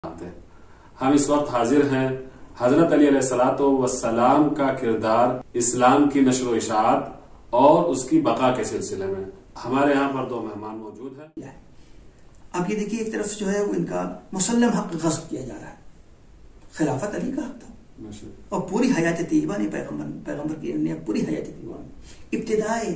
ہم اس وقت حاضر ہیں حضرت علی علیہ الصلوۃ والسلام کا کردار اسلام کی نشر و اشاعت اور اس کی بقا کے سلسلے میں. ہمارے یہاں پر دو مہمان موجود ہیں. اب یہ دیکھیے ایک طرف جو ہے وہ ان کا مسلم حق غصب کیا جا رہا ہے. خلافت علی کا حق تھا اور پوری حیات طیبہ نے پیغمبر کی نے پوری حیات طیبہ میں ابتدائی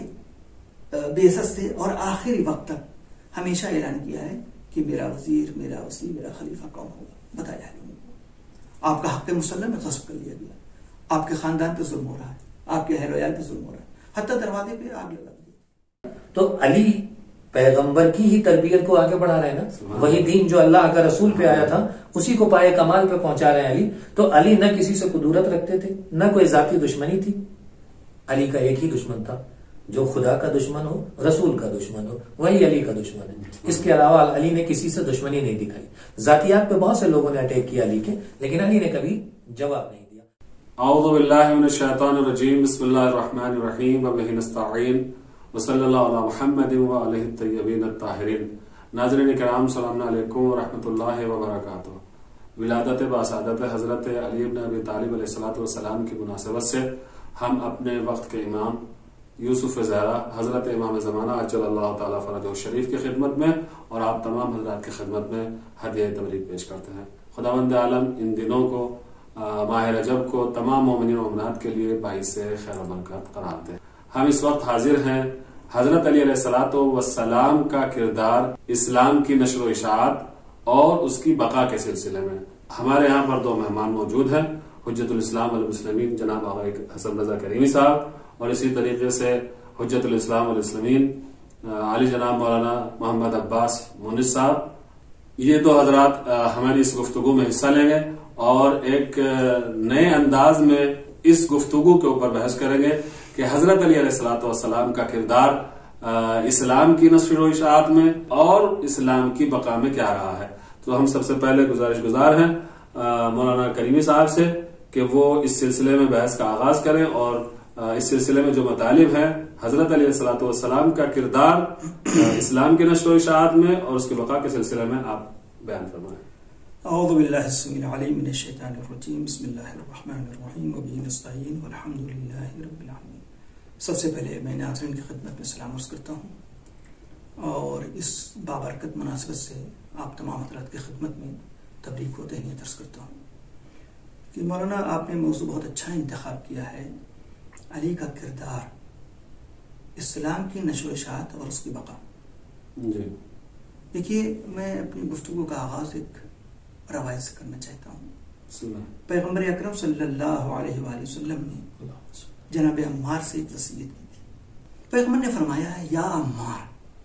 بعثت سے اور آخری وقت تک ہمیشہ اعلان کیا ہے کہ میرا وزیر، میرا وصی، میرا خلیفہ کون ہوگا، بتایا ہے. آپ کا حق مسلم میں غصب کر لیا گیا. آپ کے خاندان پہ ظلم ہو رہا ہے، آپ کے اہل و عیال پہ ظلم ہو رہا ہے، حتی دروازے پہ آگ لگا دی. تو علی پیغمبر کی ہی تربیت کو آگے بڑھا رہے ہیں نا. وہی دین جو اللہ کا رسول پہ آیا تھا اسی کو پائے کمال پہ پہنچا رہے ہیں علی. تو علی نہ کسی سے قدورت رکھتے تھے، نہ کوئی ذاتی دشمنی تھی. علی کا ایک ہی دشمن تھا، جو خدا کا دشمن ہو، رسول کا دشمن ہو، وہی علی کا دشمن ہے. اس کے علاوہ علی نے کسی سے دشمنی نہیں دکھائی. ذاتیات پہ بہت سے لوگوں نے اٹیک کیا علی کے، لیکن علی نے کبھی جواب نہیں دیا. اعوذ باللہ من الشیطان الرجیم، بسم اللہ الرحمن الرحیم، وبہ نستعین، وصلی اللہ علی محمد وآلہ الطیبین الطاہرین. ناظرین کرام، السلام علیکم ورحمۃ اللہ وبرکاتہ. ولادت باسعادت حضرت علی بن ابی طالب علیہ السلام کی مناسبت سے ہم اپنے وقت کے امام یوسف زہرا حضرت امام زمانہ عجل اللہ تعالیٰ فرجہ الشریف کی خدمت میں اور آپ تمام حضرات کی خدمت میں ہدیہ تبریک پیش کرتے ہیں. خداوند عالم ان دنوں کو ماہ رجب کو تمام مومنین و مومنات کے لیے باعث خیر و برکت قرار دے. ہم اس وقت حاضر ہیں حضرت علی علیہ الصلوۃ والسلام کا کردار اسلام کی نشر و اشاعت اور اس کی بقا کے سلسلے میں. ہمارے یہاں پر دو مہمان موجود ہیں، حجت الاسلام والمسلمین جناب آقا حسن رضا کریمی صاحب، اور اسی طریقے سے حجت الاسلام والمسلمین علی جناب مولانا محمد عباس مونس صاحب. یہ دو حضرات ہماری اس گفتگو میں حصہ لیں گے اور ایک نئے انداز میں اس گفتگو کے اوپر بحث کریں گے کہ حضرت علی علیہ الصلوۃ والسلام کا کردار اسلام کی نشر و اشاعت میں اور اسلام کی بقا میں کیا رہا ہے. تو ہم سب سے پہلے گزارش گزار ہیں مولانا کریمی صاحب سے کہ وہ اس سلسلے میں بحث کا آغاز کریں اور اس سلسلے میں جو مطالب ہیں حضرت علیہ الصلوۃ والسلام کا کردار اسلام کی نشر و اشاعت میں اور اس کی بقا کے سلسلے میں آپ بیان فرمائیں. اعوذ باللہ السمیع العلیم من الشیطان الرجیم، بسم اللہ الرحمن الرحیم، وبہ نستعین، والحمد للہ رب العالمین. سب سے پہلے میں ناظرین کی خدمت میں سلام عرض کرتا ہوں اور اس بابرکت مناسبت سے آپ تمام حضرات کی خدمت میں تبریک و تہنیت عرض کرتا ہوں کہ مولانا آپ نے موضوع بہت اچھا انتخاب کیا ہے، علی کا کردار اسلام کی نشر و اشاعت اور اس کی بقا. دیکھیے، میں اپنی گفتگو کا آغاز ایک روایت سے کرنا چاہتا ہوں. پیغمبر اکرم صلی اللہ علیہ وآلہ وسلم نے جناب عمار سے ایک وصیت کی تھی. پیغمبر نے فرمایا ہے، یا عمار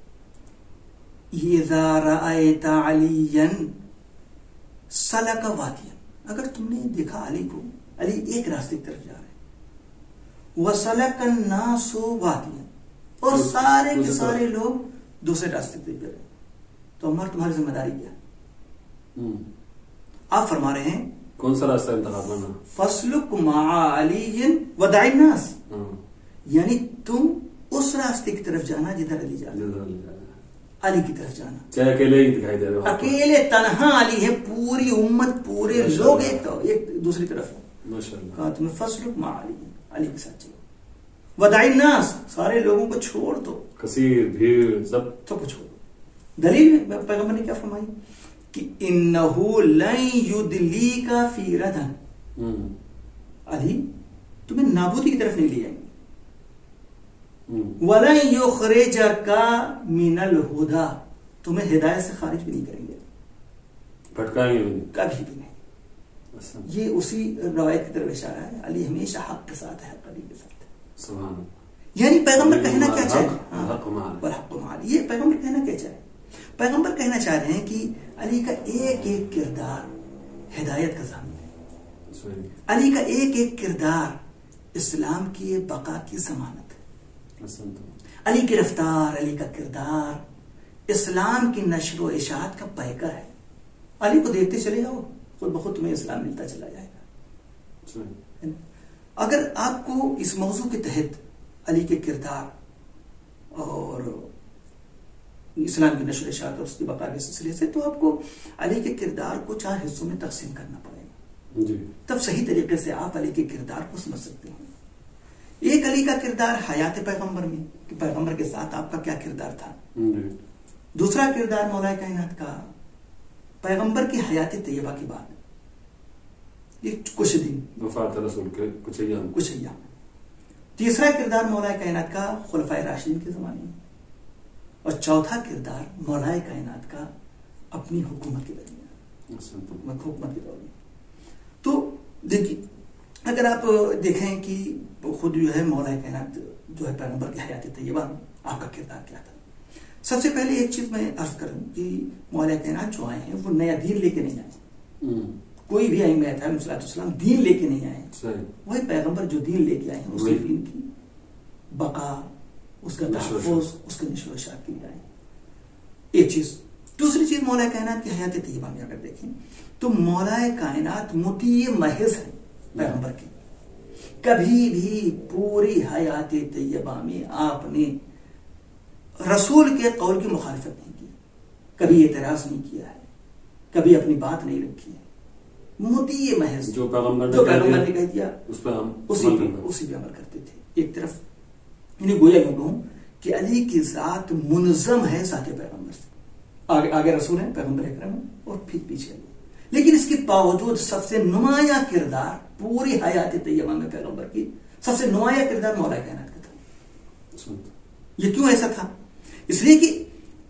اذا رأیت علیٰ سلک وادیا، اگر تم نے دیکھا علی کو، علی ایک راستے کی طرف جا رہے ہیں، وسلک الناس وادیا، اور سارے کے سارے لوگ دوسرے راستے پہ جا رہے ہیں، تو عمار تمہاری ذمہ داری کیا؟ آپ فرما رہے ہیں کون سا راستہ انتخاب کرنا؟ فسلک مع علی ودع الناس، یعنی تم اس راستے کی طرف جانا جدھر علی جا رہا ہے، علی کی طرف جانا. چاہے اکیلے ہی دکھائی دے رہے، اکیلے تنہا علی ہے، پوری امت پورے لوگ ایک دوسری طرف ہیں. کہا تمہیں فسلک مع علی، علی کے ساتھ چلو، ودع الناس، سارے لوگوں کو چھوڑ دو، کثیر بھیڑ سب کو چھوڑ دو. دلیل پیغمبر نے کیا فرمائی کہ انہو لن یدلیک فی ردن، علی تمہیں نابودی کی طرف نہیں لے جائیں گے، وَلَن يُخْرِجَكَ مِنَ الْهُدَى، تمہیں ہدایت سے خارج بھی نہیں کریں گے، بھٹکائیں گے کبھی بھی نہیں. یہ اسی روایت کی طرف اشارہ ہے، علی ہمیشہ حق کے ساتھ ہے، علی کے ساتھ ہے. سبحان اللہ. یعنی پیغمبر کہنا کیا چاہے، حق مال، یہ پیغمبر کہنا کیا چاہے؟ پیغمبر کہنا چاہ رہے ہیں کہ علی کا ایک ایک کردار ہدایت کا ضامن ہے، علی کا ایک ایک کردار اسلام کی بقا کی ضمانت ہے. علی کی رفتار، علی کا کردار اسلام کی نشر و اشاعت کا پیکر ہے. علی کو دیکھتے چلے جاؤ، خود بخود تمہیں اسلام ملتا چلا جائے گا. اگر آپ کو اس موضوع کے تحت علی کے کردار اور اسلام کی نشر و اشاعت اور اس کی بقا کے سلسلے سے، تو آپ کو علی کے کردار کو 4 حصوں میں تقسیم کرنا پڑے گا جی، تب صحیح طریقے سے آپ علی کے کردار کو سمجھ سکتے ہیں۔ ایک علی کا کردار حیات پیغمبر میں، کہ پیغمبر کے ساتھ آپ کا کیا کردار تھا جی۔ دوسرا کردار مولا کائنات کا پیغمبر کی حیات طیبہ کی بات، یہ کچھ دن وفات رسول کے کچھ ایام۔ تیسرا کردار مولا کائنات کا خلفائے راشدین کے زمانے میں، اور چوتھا کردار مولا کائنات کا اپنی حکومت کے درمیان، حکومت کے دور میں۔ تو دیکھیے اگر آپ دیکھیں کہ خود جو ہے مولا کائنات جو ہے پیغمبر کی حیات طیبہ میں آپ کا کردار کیا تھا۔ سب سے پہلے ایک چیز میں عرض کروں کہ مولا کائنات جو آئے ہیں وہ نیا دین لے کے نہیں آئے، کوئی بھی ائمہ علیہ السلام دین لے کے نہیں آئے، وہی پیغمبر جو دین لے کے آئے ہیں اسی دین کی بقا، اس کا تحفظ، اس کے نشر و اشاعت کے لیے آئے۔ ایک چیز۔ دوسری چیز مولا کائنات کی حیات طیبہ میں اگر دیکھیں تو مولا کائنات مطیع محض ہے پیغمبر کی، کبھی بھی پوری حیات طیبہ میں آپ نے رسول کے قول کی مخالفت نہیں کی، کبھی اعتراض نہیں کیا ہے، کبھی اپنی بات نہیں رکھی ہے، مطیع محض جو پیغمبر نے کہہ دیا اس پہ ہم اسی پہ عمل کرتے تھے۔ ایک طرف یعنی گویا یوں کہوں کہ علی کی ذات منظم ہے ذات پیغمبر سے، آگے رسول ہیں پیغمبر اکرم ہیں اور پھر پیچھے علی، لیکن اس کے باوجود سب سے نمایاں کردار پوری حیات طیبہ میں پیغمبر کی سب سے نمایاں کردار مولا کائنات کا تھا۔ یہ کیوں ایسا تھا؟ اس لیے کہ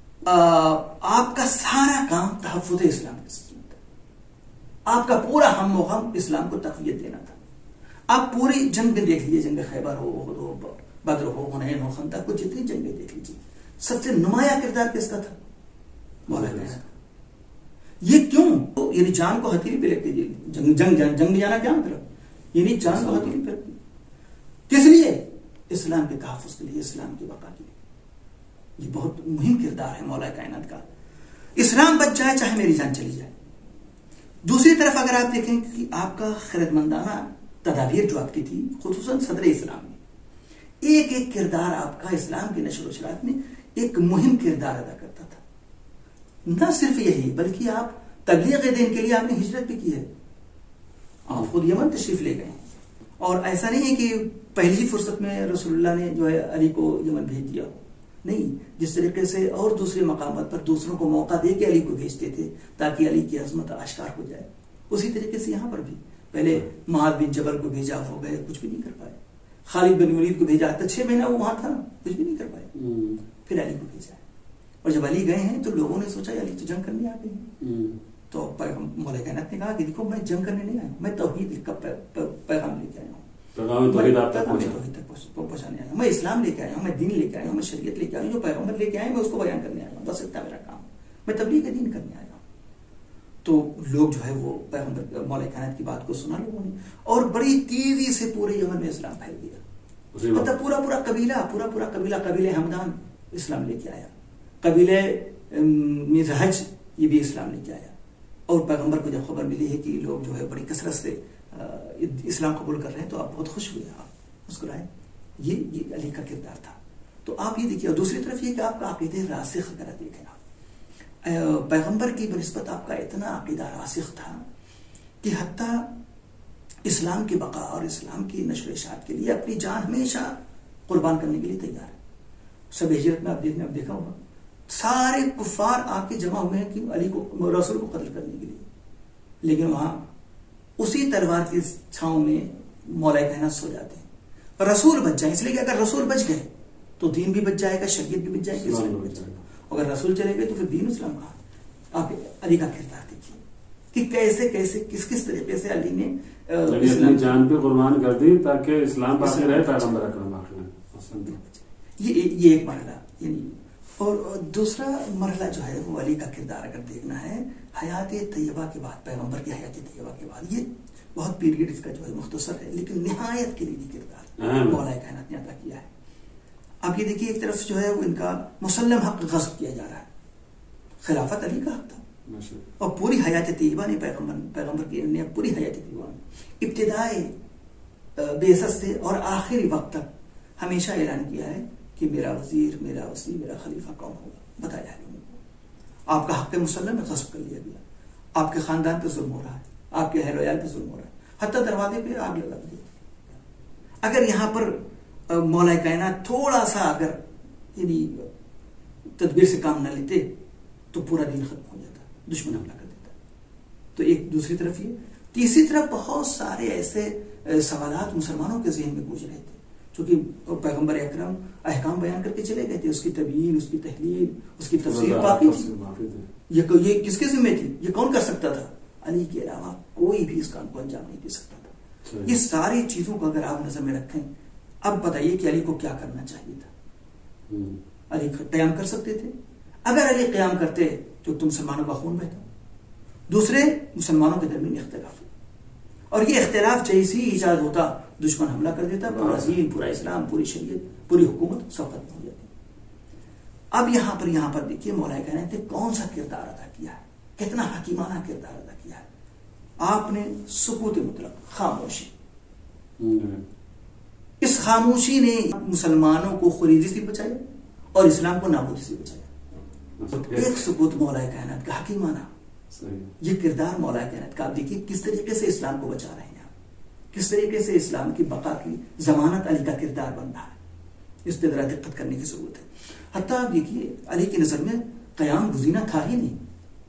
آپ کا سارا کام تحفظ اسلام کے سلسلے میں تھا، آپ کا پورا ہم و غم اسلام کو تقویت دینا تھا۔ آپ پوری جنگ میں دیکھ لیجیے، جنگ خیبر ہو، احد ہو، بدر ہو، حنین ہو، خندق کو، جتنی جنگیں دیکھ لیجیے، سب سے نمایاں کردار کس کا تھا؟ مولا کائنات۔ یہ کیوں؟ یعنی جان کو ہتھیلی پہ رکھ دیجیے، جنگ جانا کیا مطلب؟ یعنی جان کو ہتھیلی پہ رکھ دیجیے، کس لیے؟ اسلام کے تحفظ کے لیے، اسلام کی بقا کے لیے۔ یہ بہت مہم کردار ہے مولا کائنات کا۔ اسلام بچ جائے چاہے میری جان چلی جائے۔ دوسری طرف اگر آپ دیکھیں کہ آپ کا خردمندانہ تدابیر جو آپ کی تھی، خصوصاً صدر اسلام میں ایک ایک کردار آپ کا اسلام کی نشر و اشاعت میں ایک مہم کردار ادا کرتا تھا۔ نہ صرف یہی بلکہ آپ تبلیغ دین کے لیے آپ نے ہجرت بھی کی ہے، آپ خود یمن تشریف لے گئے ہیں، اور ایسا نہیں ہے کہ پہلی فرصت میں رسول اللہ نے جو ہے علی کو یمن بھیج دیا، نہیں، جس طریقے سے اور دوسرے مقامات پر دوسروں کو موقع دے کے علی کو بھیجتے تھے تاکہ علی کی عظمت آشکار ہو جائے، اسی طریقے سے یہاں پر بھی پہلے معاذ بن جبل کو بھیجا، ہو گئے، کچھ بھی نہیں کر پائے۔ خالد بن ولید کو بھیجا تھا، 6 مہینہ وہ وہاں تھا، کچھ بھی نہیں کر پائے، پھر علی کو بھیجا، اور جب علی گئے ہیں تو لوگوں نے سوچا علی تو جنگ کرنے آ گئے ہیں، تو مولا کائنات نے کہا کہ دیکھو میں جنگ کرنے نہیں آیا ہوں، میں توحید کا پیغام لے کے آیا ہوں، پہنچانے آیا ہوں، میں اسلام لے کے آیا ہوں، میں دین لے کے آیا ہوں، میں شریعت لے کے آیا ہوں، جو پیغمبر لے کے آئے میں اس کو بیان کرنے آیا ہوں، بس اتنا میرا کام، میں تبلیغ دین کرنے آیا ہوں۔ تو لوگ جو ہے وہ پیغمبر مولا کائنات کی بات کو سنا لوگوں نے، اور بڑی تیزی سے پورے یمن میں اسلام پھیل گیا، مطلب پورا قبیلہ قبیلہ ہمدان اسلام لے کے آیا، قبیلہ مزاج یہ بھی اسلام لے کے آیا، اور پیغمبر کو جب خبر ملی ہے کہ لوگ جو ہے بڑی کثرت سے اسلام قبول کر رہے ہیں تو آپ بہت خوش ہوئے، آپ مسکرائے، یہ علی کا کردار تھا۔ تو آپ یہ دیکھیے، اور دوسری طرف یہ کہ آپ کا عقیدہ راسخ اگر دیکھیں آپ، پیغمبر کی بنسبت آپ کا اتنا عقیدہ راسخ تھا کہ حتیٰ اسلام کی بقا اور اسلام کی نشر و اشاعت کے لیے اپنی جان ہمیشہ قربان کرنے کے لیے تیار ہے۔ سب ہجرت میں آپ دیکھا ہوگا، سارے کفار آ کے جمع ہوئے ہیں کہ علی کو، رسول کو قتل کرنے کے لیے، لیکن وہاں اسی تلوار کی چھاؤں میں مولا کائنات سو جاتے ہیں، رسول بچ جائیں، اس لیے کہ اگر رسول بچ گئے تو دین بھی بچ جائے گا، شریعت بھی بچ جائے گی، اسلام بھی بچ جائے گا، اگر رسول چلے گئے تو پھر دین اسلام کہاں۔ آپ علی کا کردار دیکھیے کہ کیسے کس طریقے سے علی نے اپنی جان پہ قربان کر دی تاکہ اسلام باقی رہے، پیغمبر اکرم یہ ایک مرحلہ، یعنی اور دوسرا مرحلہ جو ہے وہ علی کا کردار اگر دیکھنا ہے حیات طیبہ کے بعد، پیغمبر کی حیات طیبہ کے بعد، یہ بہت پیریڈ اس کا جو ہے مختصر ہے لیکن نہایت کلیدی کردار مولا کائنات نے ادا کیا ہے۔ آپ یہ دیکھیے، ایک طرف جو ہے وہ ان کا مسلم حق غصب کیا جا رہا ہے، خلافت علی کا حق تھا، اور پوری حیات طیبہ نے پیغمبر کی نے پوری حیات طیبہ نے ابتدائے بعثت سے اور آخری وقت تک ہمیشہ اعلان کیا ہے کہ میرا وزیر، میرا وصی، میرا خلیفہ کون ہوگا، بتایا ہے لوگوں کو. آپ کا حق مسلم میں غصب کر لیا گیا, آپ کے خاندان پہ ظلم ہو رہا ہے, آپ کے اہل و عیال پہ ظلم ہو رہا ہے, حتیٰ دروازے پہ آگ لگا دی. اگر یہاں پر مولا کائنات تھوڑا سا اگر یعنی تدبیر سے کام نہ لیتے تو پورا دین ختم ہو جاتا, دشمن حملہ کر دیتا. تو ایک دوسری طرف یہ, تیسری طرف بہت سارے ایسے سوالات مسلمانوں کے ذہن میں گونج رہے تھے, چونکہ پیغمبر اکرم احکام بیان کر کے چلے گئے تھے, اس کی تبیین, اس کی تحلیل, اس کی تفسیر باقی تھی. یہ کس کے ذمہ تھی, یہ کون کر سکتا تھا؟ علی کے علاوہ کوئی بھی اس کام کو انجام نہیں دے سکتا تھا. یہ ساری چیزوں کو اگر آپ نظر میں رکھیں, اب بتائیے کہ علی کو کیا کرنا چاہیے تھا. علی قیام کر سکتے تھے. اگر علی قیام کرتے تو تم مسلمانوں کا خون بہتا. دوسرے مسلمانوں کے درمیان اختلاف, اور یہ اختلاف جیسے ہی ایجاد ہوتا دشمن حملہ کر دیتا, پورا دین, پورا اسلام, پوری شریعت, پوری حکومت سب ختم ہو جاتی. اب یہاں پر دیکھیے مولا کائنات نے کون سا کردار ادا کیا ہے, کتنا حکیمانہ کردار ادا کیا ہے. آپ نے سکوت مطلق, خاموشی, اس خاموشی نے مسلمانوں کو خریدی سے بچایا اور اسلام کو نابودی سے بچایا. ایک سکوت مولا کائنات کا حکیمانہ, یہ کردار مولا کائنات کا. آپ دیکھیے کس طریقے سے اسلام کو بچا رہے ہیں, کس طریقے سے اسلام کی بقا کی ضمانت علی کا کردار بن رہا ہے. اس پہ ذرا دقت کرنے کی ضرورت ہے. حتیٰ آپ دیکھیے علی کی نظر میں قیام گزینہ تھا ہی نہیں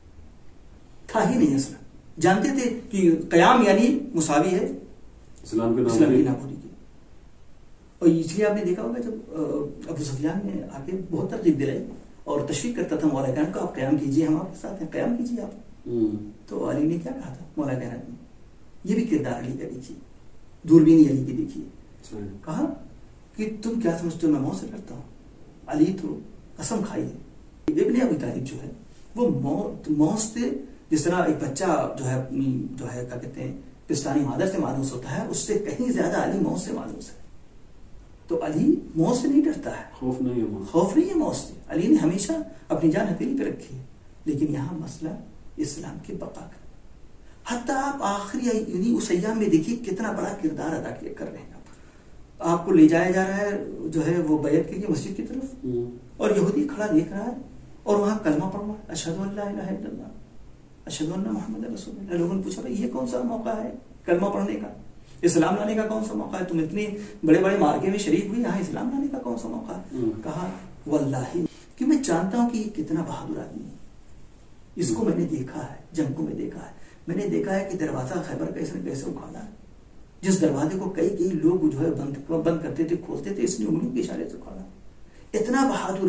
اصلا. جانتے تھے کہ قیام یعنی مساوی ہے اسلام کی نابودی کی. اور اس لیے آپ نے دیکھا ہوگا جب ابو سفیان نے آ کے بہت ترغیب دلائی اور تشویق کرتا تھا مولا کائنات کو, آپ قیام کیجیے, ہم آپ کے ساتھ ہیں, قیام کیجیے آپ. تو علی نے کیا کہا تھا مولا کائنات نے, یہ بھی کردار علی کا دیکھیے, دوربینی علی کی دیکھیے. کہا کہ تم کیا سمجھتے ہو میں موت سے ڈرتا ہوں؟ علی تو قسم کھائی ہے. ابن ابی طالب جو ہے وہ موت سے, جس طرح ایک بچہ جو ہے کیا کہتے ہیں پستانی مادر سے مانوس ہوتا ہے, اس سے کہیں زیادہ علی موت سے مانوس ہے. تو علی موت سے نہیں ڈرتا ہے, خوف نہیں ہے موت سے. علی نے ہمیشہ اپنی جان ہتھیلی پہ رکھی ہے. لیکن یہاں مسئلہ اسلام کے بقا کا. حتیٰ آپ آخری یعنی اس ایام میں دیکھیے کتنا بڑا کردار ادا کر رہے ہیں. آپ کو لے جایا جا رہا ہے جو ہے وہ بیعت کے لیے مسجد کی طرف, اور یہودی کھڑا دیکھ رہا ہے اور وہاں کلمہ پڑھ رہا ہے, اشہد ان لا الہ الا اللہ, اشہد ان محمد رسول اللہ. لوگوں نے پوچھا یہ کون سا موقع ہے کلمہ پڑھنے کا, اسلام لانے کا کون سا موقع ہے؟ تم اتنے بڑے بڑے مارکے میں شریک ہوئی, یہاں اسلام لانے کا کون سا موقع ہے؟ کہا واللہ کہ میں جانتا ہوں کہ یہ کتنا بہادر آدمی ہے, اس کو میں نے دیکھا ہے, جنگ کو میں دیکھا ہے, میں نے دیکھا ہے کہ دروازہ خیبر کیسے نہ کیسے اکھاڑا ہے. جس دروازے کو کئی لوگ جو ہے بند کرتے تھے, کھولتے تھے, اس نے انگلیوں کے اشارے سے اکھاڑا. اتنا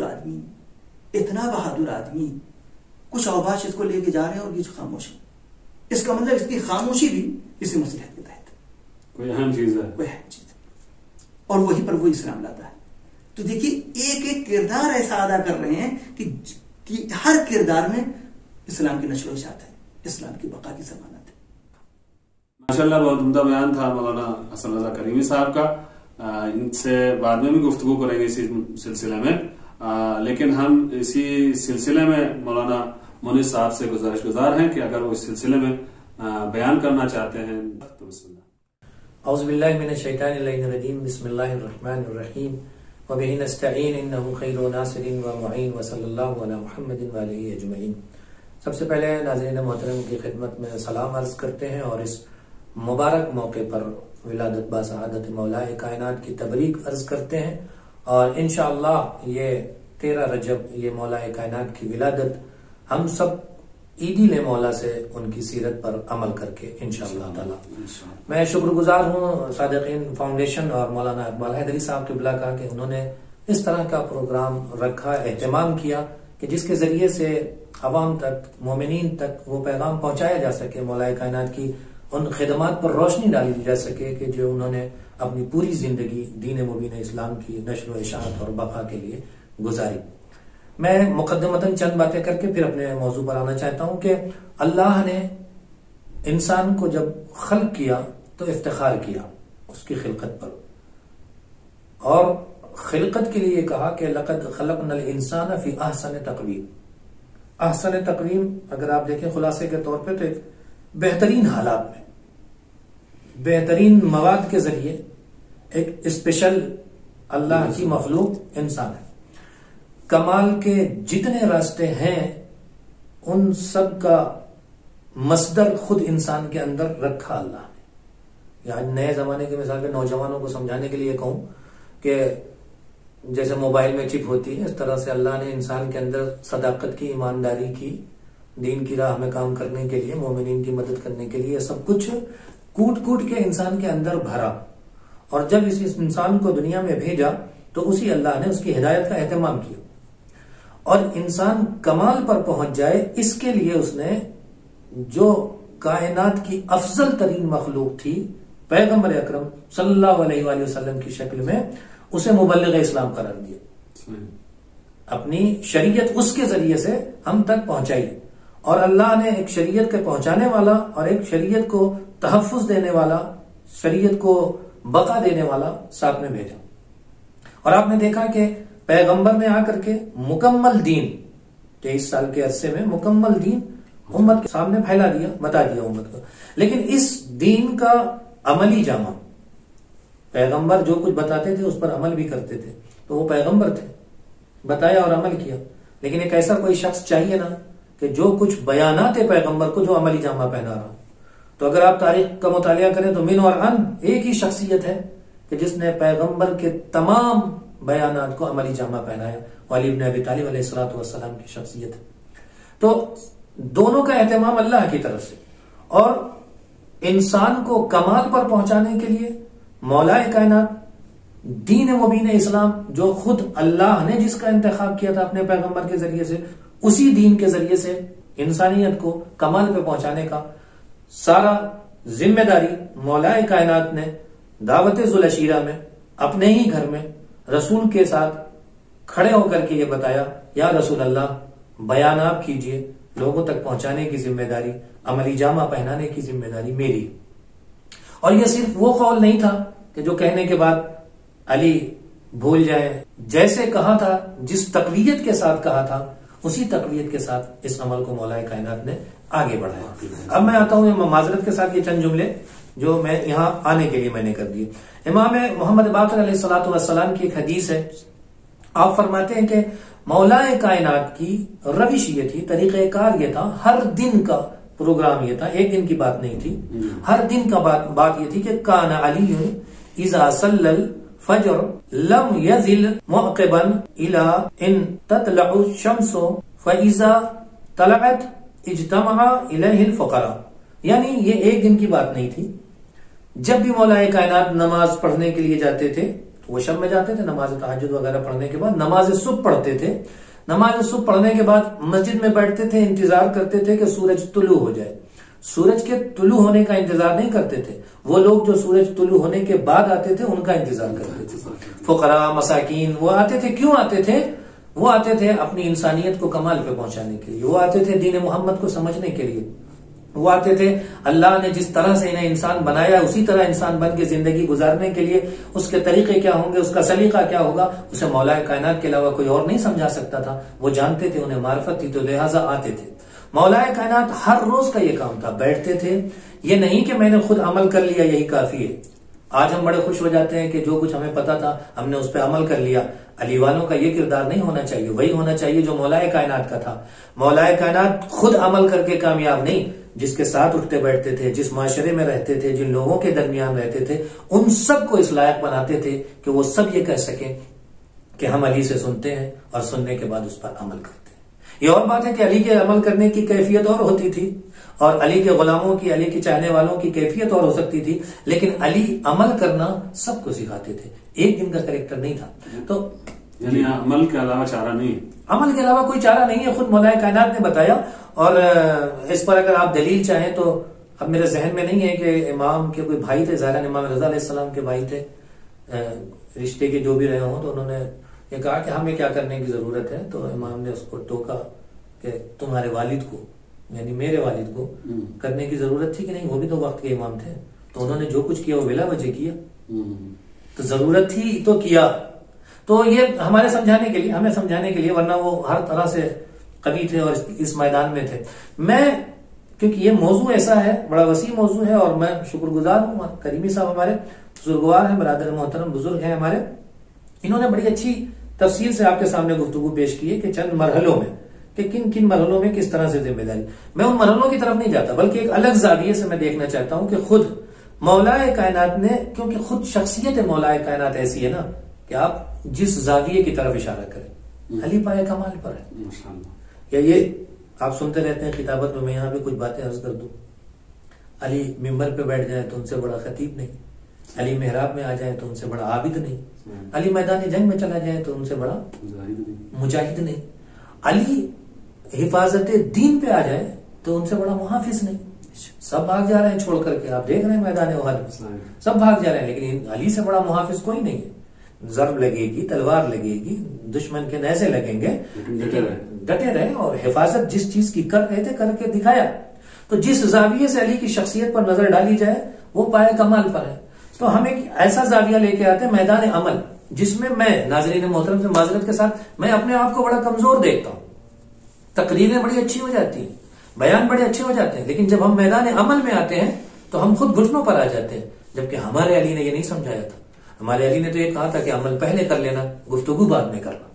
بہادر آدمی, کچھ اوباش اس کو لے کے جا رہے ہیں اور یہ خاموش ہے. اس کا مطلب اس کی خاموشی بھی کسی مصلحت کے تحت کوئی اہم چیز ہے, اور وہی پر وہ اسلام لاتا ہے. تو دیکھیے ایک ایک کردار ایسا ادا کر رہے ہیں کہ ہر کردار میں اسلام کی نشر و اشاعت ہے, اسلام کی بقا کی ضمانت ہے. ماشاءاللہ بہت عمدہ بیان تھا مولانا حسن رضا کریمی صاحب کا. ان سے بعد میں بھی گفتگو کریں گے اسی سلسلے میں, لیکن ہم اسی سلسلے میں مولانا منیر صاحب سے گزار ہیں کہ اگر وہ اس سلسلے میں بیان کرنا چاہتے ہیں تو بسم اللہ. اعوذ باللہ من الشیطان الرجیم, بسم اللہ الرحمن الرحیم, وبہ نستعین انہ خیر ناصر ومعین, وصلی اللہ علی محمد وآلہ اجمعین. سب سے پہلے ناظرین محترم کی خدمت میں سلام عرض کرتے ہیں اور اس مبارک موقع پر ولادت باسعادت مولا کائنات کی تبریک عرض کرتے ہیں, اور انشاءاللہ یہ 13 رجب یہ مولا کائنات کی ولادت ہم سب عیدی لے مولا سے ان کی سیرت پر عمل کر کے انشاءاللہ تعالی. میں شکر گزار ہوں صادقین فاؤنڈیشن اور مولانا اقبال حیدری صاحب قبلہ کا کہ انہوں نے اس طرح کا پروگرام رکھا, اہتمام کیا کہ جس کے ذریعے سے عوام تک, مومنین تک وہ پیغام پہنچایا جا سکے, مولا کائنات کی ان خدمات پر روشنی ڈالی جا سکے کہ جو انہوں نے اپنی پوری زندگی دین مبین اسلام کی نشر و اشاعت اور بقا کے لیے گزاری. میں مقدمتاً چند باتیں کر کے پھر اپنے موضوع پر آنا چاہتا ہوں کہ اللہ نے انسان کو جب خلق کیا تو افتخار کیا اس کی خلقت پر, اور خلقت کے لیے کہا کہ لقد خلقنا الانسان فی احسن تقویم. احسن تقویم اگر آپ دیکھیں خلاصے کے طور پہ تو ایک بہترین حالات میں, بہترین مواد کے ذریعے ایک اسپیشل اللہ کی مخلوق انسان ہے. کمال کے جتنے راستے ہیں ان سب کا مصدر خود انسان کے اندر رکھا اللہ نے. آج نئے زمانے کے مثال کے نوجوانوں کو سمجھانے کے لیے کہوں کہ جیسے موبائل میں چپ ہوتی ہے، اس طرح سے اللہ نے انسان کے اندر صداقت کی، ایمانداری کی، دین کی راہ میں کام کرنے کے لیے، مومنین کی مدد کرنے کے لیے سب کچھ کوٹ کوٹ کے انسان کے اندر بھرا. اور جب اس انسان کو دنیا میں بھیجا تو اسی اللہ نے اس کی ہدایت کا اہتمام کیا. اور انسان کمال پر پہنچ جائے اس کے لیے اس نے جو کائنات کی افضل ترین مخلوق تھی پیغمبر اکرم صلی اللہ علیہ وآلہ وسلم کی شکل میں اسے مبلغ اسلام قرار دیا. اپنی شریعت اس کے ذریعے سے ہم تک پہنچائی. اور اللہ نے ایک شریعت کے پہنچانے والا اور ایک شریعت کو تحفظ دینے والا، شریعت کو بقا دینے والا ساتھ میں بھیجا. اور آپ نے دیکھا کہ پیغمبر نے آ کر کے مکمل دین 23 سال کے عرصے میں مکمل دین امت کے سامنے پھیلا دیا، بتا دیا امت کو. لیکن اس دین کا عملی جامہ، پیغمبر جو کچھ بتاتے تھے اس پر عمل بھی کرتے تھے، تو وہ پیغمبر تھے، بتایا اور عمل کیا. لیکن ایک ایسا کوئی شخص چاہیے نا کہ جو کچھ بیانات پیغمبر کو جو عملی جامہ پہنا رہا. تو اگر آپ تاریخ کا مطالعہ کریں تو من اور ان ایک ہی شخصیت ہے کہ جس نے پیغمبر کے تمام بیانات کو عملی جامہ پہنایا، علی بن ابی طالب علیہ الصلوۃ والسلام کی شخصیت ہے. تو دونوں کا اہتمام اللہ کی طرف سے. اور انسان کو کمال پر پہنچانے کے لیے مولا کائنات دین مبین اسلام، جو خود اللہ نے جس کا انتخاب کیا تھا اپنے پیغمبر کے ذریعے سے، اسی دین کے ذریعے سے انسانیت کو کمال پہ پہنچانے کا سارا ذمہ داری مولا کائنات نے دعوت ذوالعشیرہ میں اپنے ہی گھر میں رسول کے ساتھ کھڑے ہو کر کے یہ بتایا، یا رسول اللہ بیان آپ کیجئے، لوگوں تک پہنچانے کی ذمہ داری، عملی جامہ پہنانے کی ذمہ داری میری. اور یہ صرف وہ قول نہیں تھا کہ جو کہنے کے بعد علی بھول جائیں. جیسے کہا تھا، جس تقویت کے ساتھ کہا تھا، اسی تقویت کے ساتھ اس عمل کو مولا کائنات نے آگے بڑھایا. اب میں آتا ہوں معذرت کے ساتھ یہ چند جملے جو میں یہاں آنے کے لیے میں نے کر دیے. امام محمد باقر علیہ الصلوۃ والسلام کی ایک حدیث ہے. آپ فرماتے ہیں کہ مولا کائنات کی روش یہ تھی، طریقہ کار یہ تھا، ہر دن کا پروگرام یہ تھا، ایک دن کی بات نہیں تھی، ہر دن کا بات یہ تھی کہ کان علی اذا صلی الفجر لم یزل معقبا الى ان تطلع الشمس فاذا طلعت اجتمع الیہ الفقراء. یعنی یہ ایک دن کی بات نہیں تھی. جب بھی مولا کائنات نماز پڑھنے کے لیے جاتے تھے، وہ شب میں جاتے تھے، نماز تہجد وغیرہ پڑھنے کے بعد نماز صبح پڑھتے تھے. نماز صبح پڑھنے کے بعد مسجد میں بیٹھتے تھے، انتظار کرتے تھے کہ سورج طلوع ہو جائے. سورج کے طلوع ہونے کا انتظار نہیں کرتے تھے، وہ لوگ جو سورج طلوع ہونے کے بعد آتے تھے ان کا انتظار کرتے تھے. فقراء، مساکین، وہ آتے تھے. کیوں آتے تھے؟ وہ آتے تھے اپنی انسانیت کو کمال پہ پہنچانے کے لیے، وہ آتے تھے دین محمد کو سمجھنے کے لیے، وہ آتے تھے اللہ نے جس طرح سے انہیں انسان بنایا اسی طرح انسان بن کے زندگی گزارنے کے لیے. اس کے طریقے کیا ہوں گے، اس کا سلیقہ کیا ہوگا، اسے مولا کائنات کے علاوہ کوئی اور نہیں سمجھا سکتا تھا. وہ جانتے تھے، انہیں معرفت تھی، تو لہٰذا آتے تھے. مولا کائنات ہر روز کا یہ کام تھا، بیٹھتے تھے. یہ نہیں کہ میں نے خود عمل کر لیا یہی کافی ہے. آج ہم بڑے خوش ہو جاتے ہیں کہ جو کچھ ہمیں پتا تھا ہم نے اس پہ عمل کر لیا. علی والوں کا یہ کردار نہیں ہونا چاہیے، وہی ہونا چاہیے جو مولا کائنات کا تھا. مولا کائنات خود عمل کر کے کامیاب نہیں، جس کے ساتھ اٹھتے بیٹھتے تھے، جس معاشرے میں رہتے تھے، جن لوگوں کے درمیان رہتے تھے، ان سب کو اس لائق بناتے تھے کہ وہ سب یہ کہہ سکیں کہ ہم علی سے سنتے ہیں اور سننے کے بعد اس پر عمل کرتے ہیں. یہ اور بات ہے کہ علی کے عمل کرنے کی کیفیت اور ہوتی تھی، اور علی کے غلاموں کی، علی کے چاہنے والوں کی کیفیت اور ہو سکتی تھی، لیکن علی عمل کرنا سب کو سکھاتے تھے. ایک دن کا کریکٹر نہیں تھا. تو یعنی عمل کے علاوہ چارہ نہیں، عمل کے علاوہ کوئی چارہ نہیں ہے. خود مولا کائنات نے بتایا. اور اس پر اگر آپ دلیل چاہیں تو اب میرے ذہن میں نہیں ہے کہ امام کے کوئی بھائی تھے، ظاہر امام رضا علیہ السلام کے بھائی تھے، رشتے کے جو بھی رہے ہوں، تو انہوں نے یہ کہا کہ ہمیں کیا کرنے کی ضرورت ہے. تو امام نے اس کو ٹوکا کہ تمہارے والد کو، یعنی میرے والد کو کرنے کی ضرورت تھی کہ نہیں، وہ بھی تو وقت کے امام تھے. تو انہوں نے جو کچھ کیا وہ بلا وجہ کیا. تو ضرورت تھی تو کیا. تو یہ ہمارے سمجھانے کے لیے، ہمیں سمجھانے کے لیے، ورنہ وہ ہر طرح سے قوی تھے اور اس میدان میں تھے. میں کیونکہ یہ موضوع ایسا ہے، بڑا وسیع موضوع ہے، اور میں شکر گزار ہوں. کریمی صاحب ہمارے بزرگوار ہیں، برادر محترم بزرگ ہیں ہمارے، انہوں نے بڑی اچھی تفصیل سے آپ کے سامنے گفتگو پیش کی ہے کہ چند مرحلوں میں کہ کن کن مرحلوں میں کس طرح سے ذمہ داری. میں ان مرحلوں کی طرف نہیں جاتا بلکہ ایک الگ زاویے سے میں دیکھنا چاہتا ہوں کہ خود مولا کائنات نے, کیونکہ خود شخصیت مولا کائنات ایسی ہے نا کہ آپ جس زاویے کی طرف اشارہ کریں علی پائے کمال پر ہے. یا یہ آپ سنتے رہتے ہیں خطابت میں یہاں پہ کچھ باتیں عرض کر دوں, علی ممبر پہ بیٹھ جائے تو ان سے بڑا خطیب نہیں, علی محراب میں آ جائے تو ان سے بڑا عابد نہیں, علی میدان جنگ میں چلا جائے تو ان سے بڑا مجاہد نہیں, علی حفاظت دین پہ آ جائے تو ان سے بڑا محافظ نہیں. سب بھاگ جا رہے ہیں چھوڑ کر کے, آپ دیکھ رہے ہیں میدان احد میں سب بھاگ جا رہے ہیں, لیکن علی سے بڑا محافظ کوئی نہیں ہے. ضرب لگے گی, تلوار لگے گی, دشمن کے نیزے لگیں گے, ڈٹے رہے اور حفاظت جس چیز کی کر رہے تھے کر کے دکھایا. تو جس زاویے سے علی کی شخصیت پر نظر ڈالی جائے وہ پائے کمال پر ہے. تو ہم ایک ایسا زاویہ لے کے آتے ہیں میدان عمل جس میں میں ناظرین محترم سے معذرت کے ساتھ میں اپنے آپ کو بڑا کمزور دیکھتا ہوں. تقریریں بڑی اچھی ہو جاتی ہیں, بیان بڑے اچھے ہو جاتے ہیں, لیکن جب ہم میدان عمل میں آتے ہیں تو ہم خود گھٹنوں پر آ جاتے ہیں. جبکہ ہمارے علی نے یہ نہیں سمجھایا تھا. ہمارے علی نے تو یہ کہا تھا کہ عمل پہلے کر لینا, گفتگو بعد میں کرنا,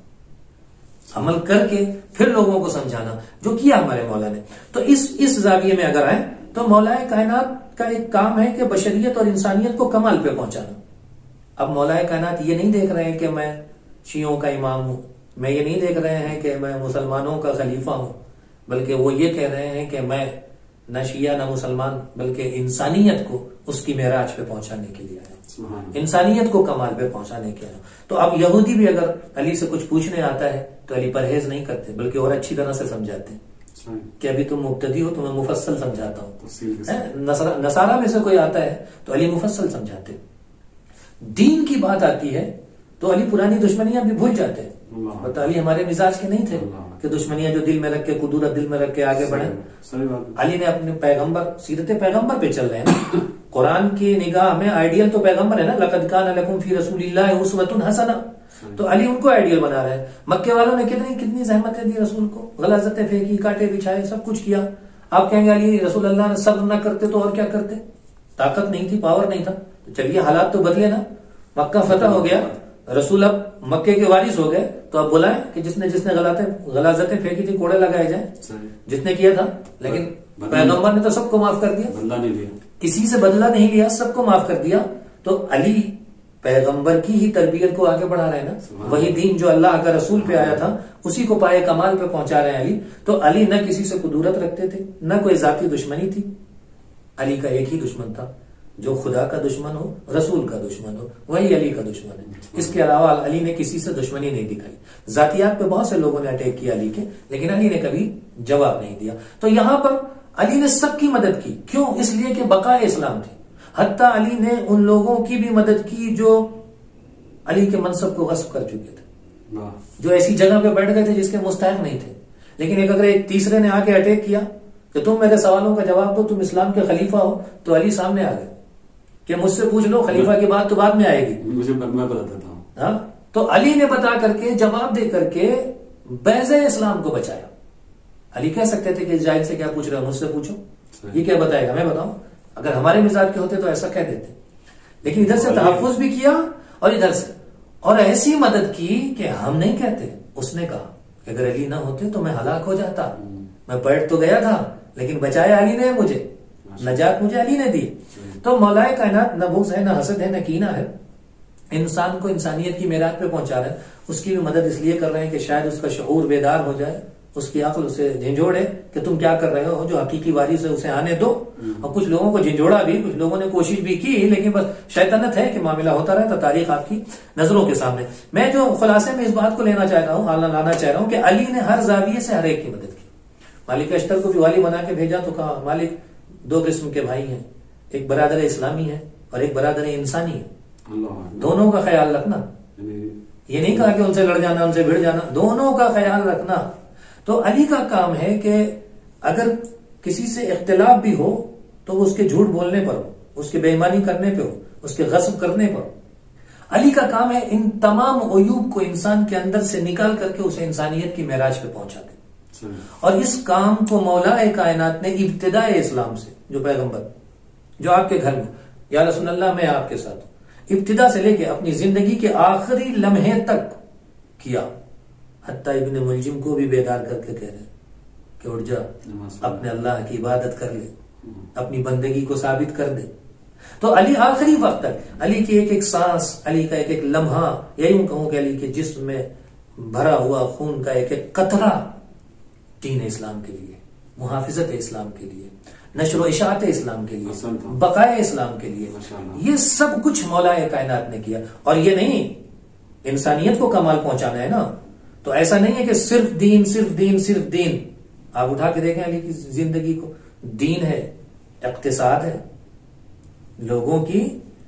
عمل کر کے پھر لوگوں کو سمجھانا, جو کیا ہمارے مولا نے. تو اس زاویے میں اگر آئے تو مولا کائنات کا ایک کام ہے کہ بشریت اور انسانیت کو کمال پہ پہنچانا. اب مولا کائنات یہ نہیں دیکھ رہے ہیں کہ میں شیعوں کا امام ہوں, میں یہ نہیں دیکھ رہے ہیں کہ میں مسلمانوں کا خلیفہ ہوں, بلکہ وہ یہ کہہ رہے ہیں کہ میں نہ شیعہ نہ مسلمان بلکہ انسانیت کو اس کی معراج پہ پہنچانے کے لیے آیا, انسانیت کو کمال پہ پہنچانے کے لیے. تو اب یہودی بھی اگر علی سے کچھ پوچھنے آتا ہے تو علی پرہیز نہیں کرتے بلکہ اور اچھی طرح سے سمجھاتے ہیں کہ ابھی تم مبتدی ہو, تمہیں مفصل سمجھاتا ہوں. نصارہ میں سے کوئی آتا ہے تو علی مفصل سمجھاتے. دین کی بات آتی ہے تو علی پرانی دشمنیاں بھی بھول جاتے ہیں. بتا علی ہمارے مزاج کے نہیں تھے کہ دشمنیاں جو دل میں رکھ کے, قدورت دل میں رکھ کے آگے بڑھیں. علی نے اپنے پیغمبر, سیرت پیغمبر پہ چل رہے ہیں. قرآن کی نگاہ میں آئیڈیل تو پیغمبر ہے نا, لقد کان لکم فی رسول اللہ اسوۃ حسنہ. تو علی ان کو آئیڈیل بنا رہے ہیں. مکے والوں نے کتنی زحمتیں دی رسول کو, غلاظتیں پھینکی, کاٹے بچھائے, سب کچھ کیا. آپ کہیں گے علی رسول اللہ نے صبر نہ کرتے تو اور کیا کرتے, طاقت نہیں تھی, پاور نہیں تھا. تو چلیے حالات تو بدلے نا, مکہ فتح ہو گیا, رسول اب مکے کے وارث ہو گئے, تو اب بلائیں کہ جس نے غلاظتیں پھینکی تھی کوڑے لگائے جائیں, جس نے کیا تھا. لیکن پیغمبر نے تو سب کو معاف کر دیا, بدلہ نہیں لیا, کسی سے بدلہ نہیں لیا, سب کو معاف کر دیا. تو علی پیغمبر کی ہی تربیت کو آگے بڑھا رہے ہیں نا, وہی دین جو اللہ کا رسول پہ آیا تھا اسی کو پائے کمال پہ پہنچا رہے ہیں علی. تو علی نہ کسی سے قدورت رکھتے تھے, نہ کوئی ذاتی دشمنی تھی. علی کا ایک ہی دشمن تھا, جو خدا کا دشمن ہو, رسول کا دشمن ہو, وہی علی کا دشمن ہے. اس کے علاوہ علی نے کسی سے دشمنی نہیں دکھائی. ذاتیات پہ بہت سے لوگوں نے اٹیک کیا علی کے, لیکن علی نے کبھی جواب نہیں دیا. تو یہاں پر علی نے سب کی مدد کی. کیوں؟ اس لیے کہ بقائے اسلام تھی. حتیٰ علی نے ان لوگوں کی بھی مدد کی جو علی کے منصب کو غصب کر چکے تھے, جو ایسی جگہ پہ بیٹھ گئے تھے جس کے مستحق نہیں تھے. لیکن اگر ایک تیسرے نے آ کے اٹیک کیا کہ تم میرے سوالوں کا جواب دو, تم اسلام کے خلیفہ ہو, تو علی سامنے آ گئے کہ مجھ سے پوچھ لو, خلیفہ کی بات تو بعد میں آئے گی, مجھے میں بتاتا ہوں. ہاں, تو علی نے بتا کر کے, جواب دے کر کے بیض اسلام کو بچایا. علی کہہ سکتے تھے کہ جاہل سے کیا پوچھ رہے ہو, مجھ سے پوچھو, یہ کیا بتائے گا, میں بتاؤں. اگر ہمارے مزاج کے ہوتے تو ایسا کہہ دیتے, لیکن ادھر سے تحفظ بھی کیا اور ادھر سے, اور ایسی مدد کی کہ ہم نہیں کہتے. اس نے کہا کہ اگر علی نہ ہوتے تو میں ہلاک ہو جاتا, میں بیٹھ تو گیا تھا لیکن بچایا علی نے مجھے, نجات مجھے علی نے دی. تو مولا کائنات نہ بغض ہے, نہ حسد ہے, نہ کینہ ہے, انسان کو انسانیت کی معراج پہ پہنچا رہے ہیں. اس کی بھی مدد اس لیے کر رہے ہیں کہ شاید اس کا شعور بیدار ہو جائے, اس کی عقل اسے جھنجھوڑے کہ تم کیا کر رہے ہو, جو حقیقی وارث ہے اسے آنے دو. اور کچھ لوگوں کو جھنجھوڑا بھی, کچھ لوگوں نے کوشش بھی کی, لیکن بس شیطنت ہے کہ معاملہ ہوتا رہتا, تاریخ آپ کی نظروں کے سامنے. میں جو خلاصے میں اس بات کو لانا چاہ رہا ہوں کہ علی نے ہر زاویے سے ہر ایک کی مدد کی. مالک اشتر کو بھی والی بنا کے بھیجا تو کہا مالک دو قسم کے بھائی ہیں, ایک برادر اسلامی ہے اور ایک برادر انسانی ہے, دونوں کا خیال رکھنا. یہ نہیں کہا کہ ان سے لڑ جانا, ان سے بھڑ جانا, دونوں کا خیال رکھنا. تو علی کا کام ہے کہ اگر کسی سے اختلاف بھی ہو تو وہ اس کے جھوٹ بولنے پر ہو, اس کے بے ایمانی کرنے پہ ہو, اس کے غصب کرنے پر ہو. علی کا کام ہے ان تمام عیوب کو انسان کے اندر سے نکال کر کے اسے انسانیت کی معراج پہ پہنچا دے. اور اس کام کو مولا کائنات نے ابتدائے اسلام سے, جو پیغمبر جو آپ کے گھر میں, یا رسول اللہ میں آپ کے ساتھ ہوں, ابتدا سے لے کے اپنی زندگی کے آخری لمحے تک کیا، حتیٰ ابن ملجم کو بھی بیدار کر کے کہہ رہے کہ اٹھ جا، اپنے اللہ کی عبادت کر لے، اپنی بندگی کو ثابت کر دے. تو علی آخری وقت تک، علی کی ایک ایک سانس، علی کا ایک ایک لمحہ، یا یوں کہوں کہ علی کے جسم میں بھرا ہوا خون کا ایک ایک قطرہ دین اسلام کے لیے، محافظت اسلام کے لیے، نشر و اشاعت اسلام کے لیے، بقائے اسلام کے لیے، یہ سب کچھ مولا کائنات نے کیا. اور یہ نہیں انسانیت کو کمال پہنچانا ہے نا، تو ایسا نہیں ہے کہ صرف دین صرف دین صرف دین. آپ اٹھا کے دیکھیں علی کی زندگی کو، دین ہے، اقتصاد ہے، لوگوں کی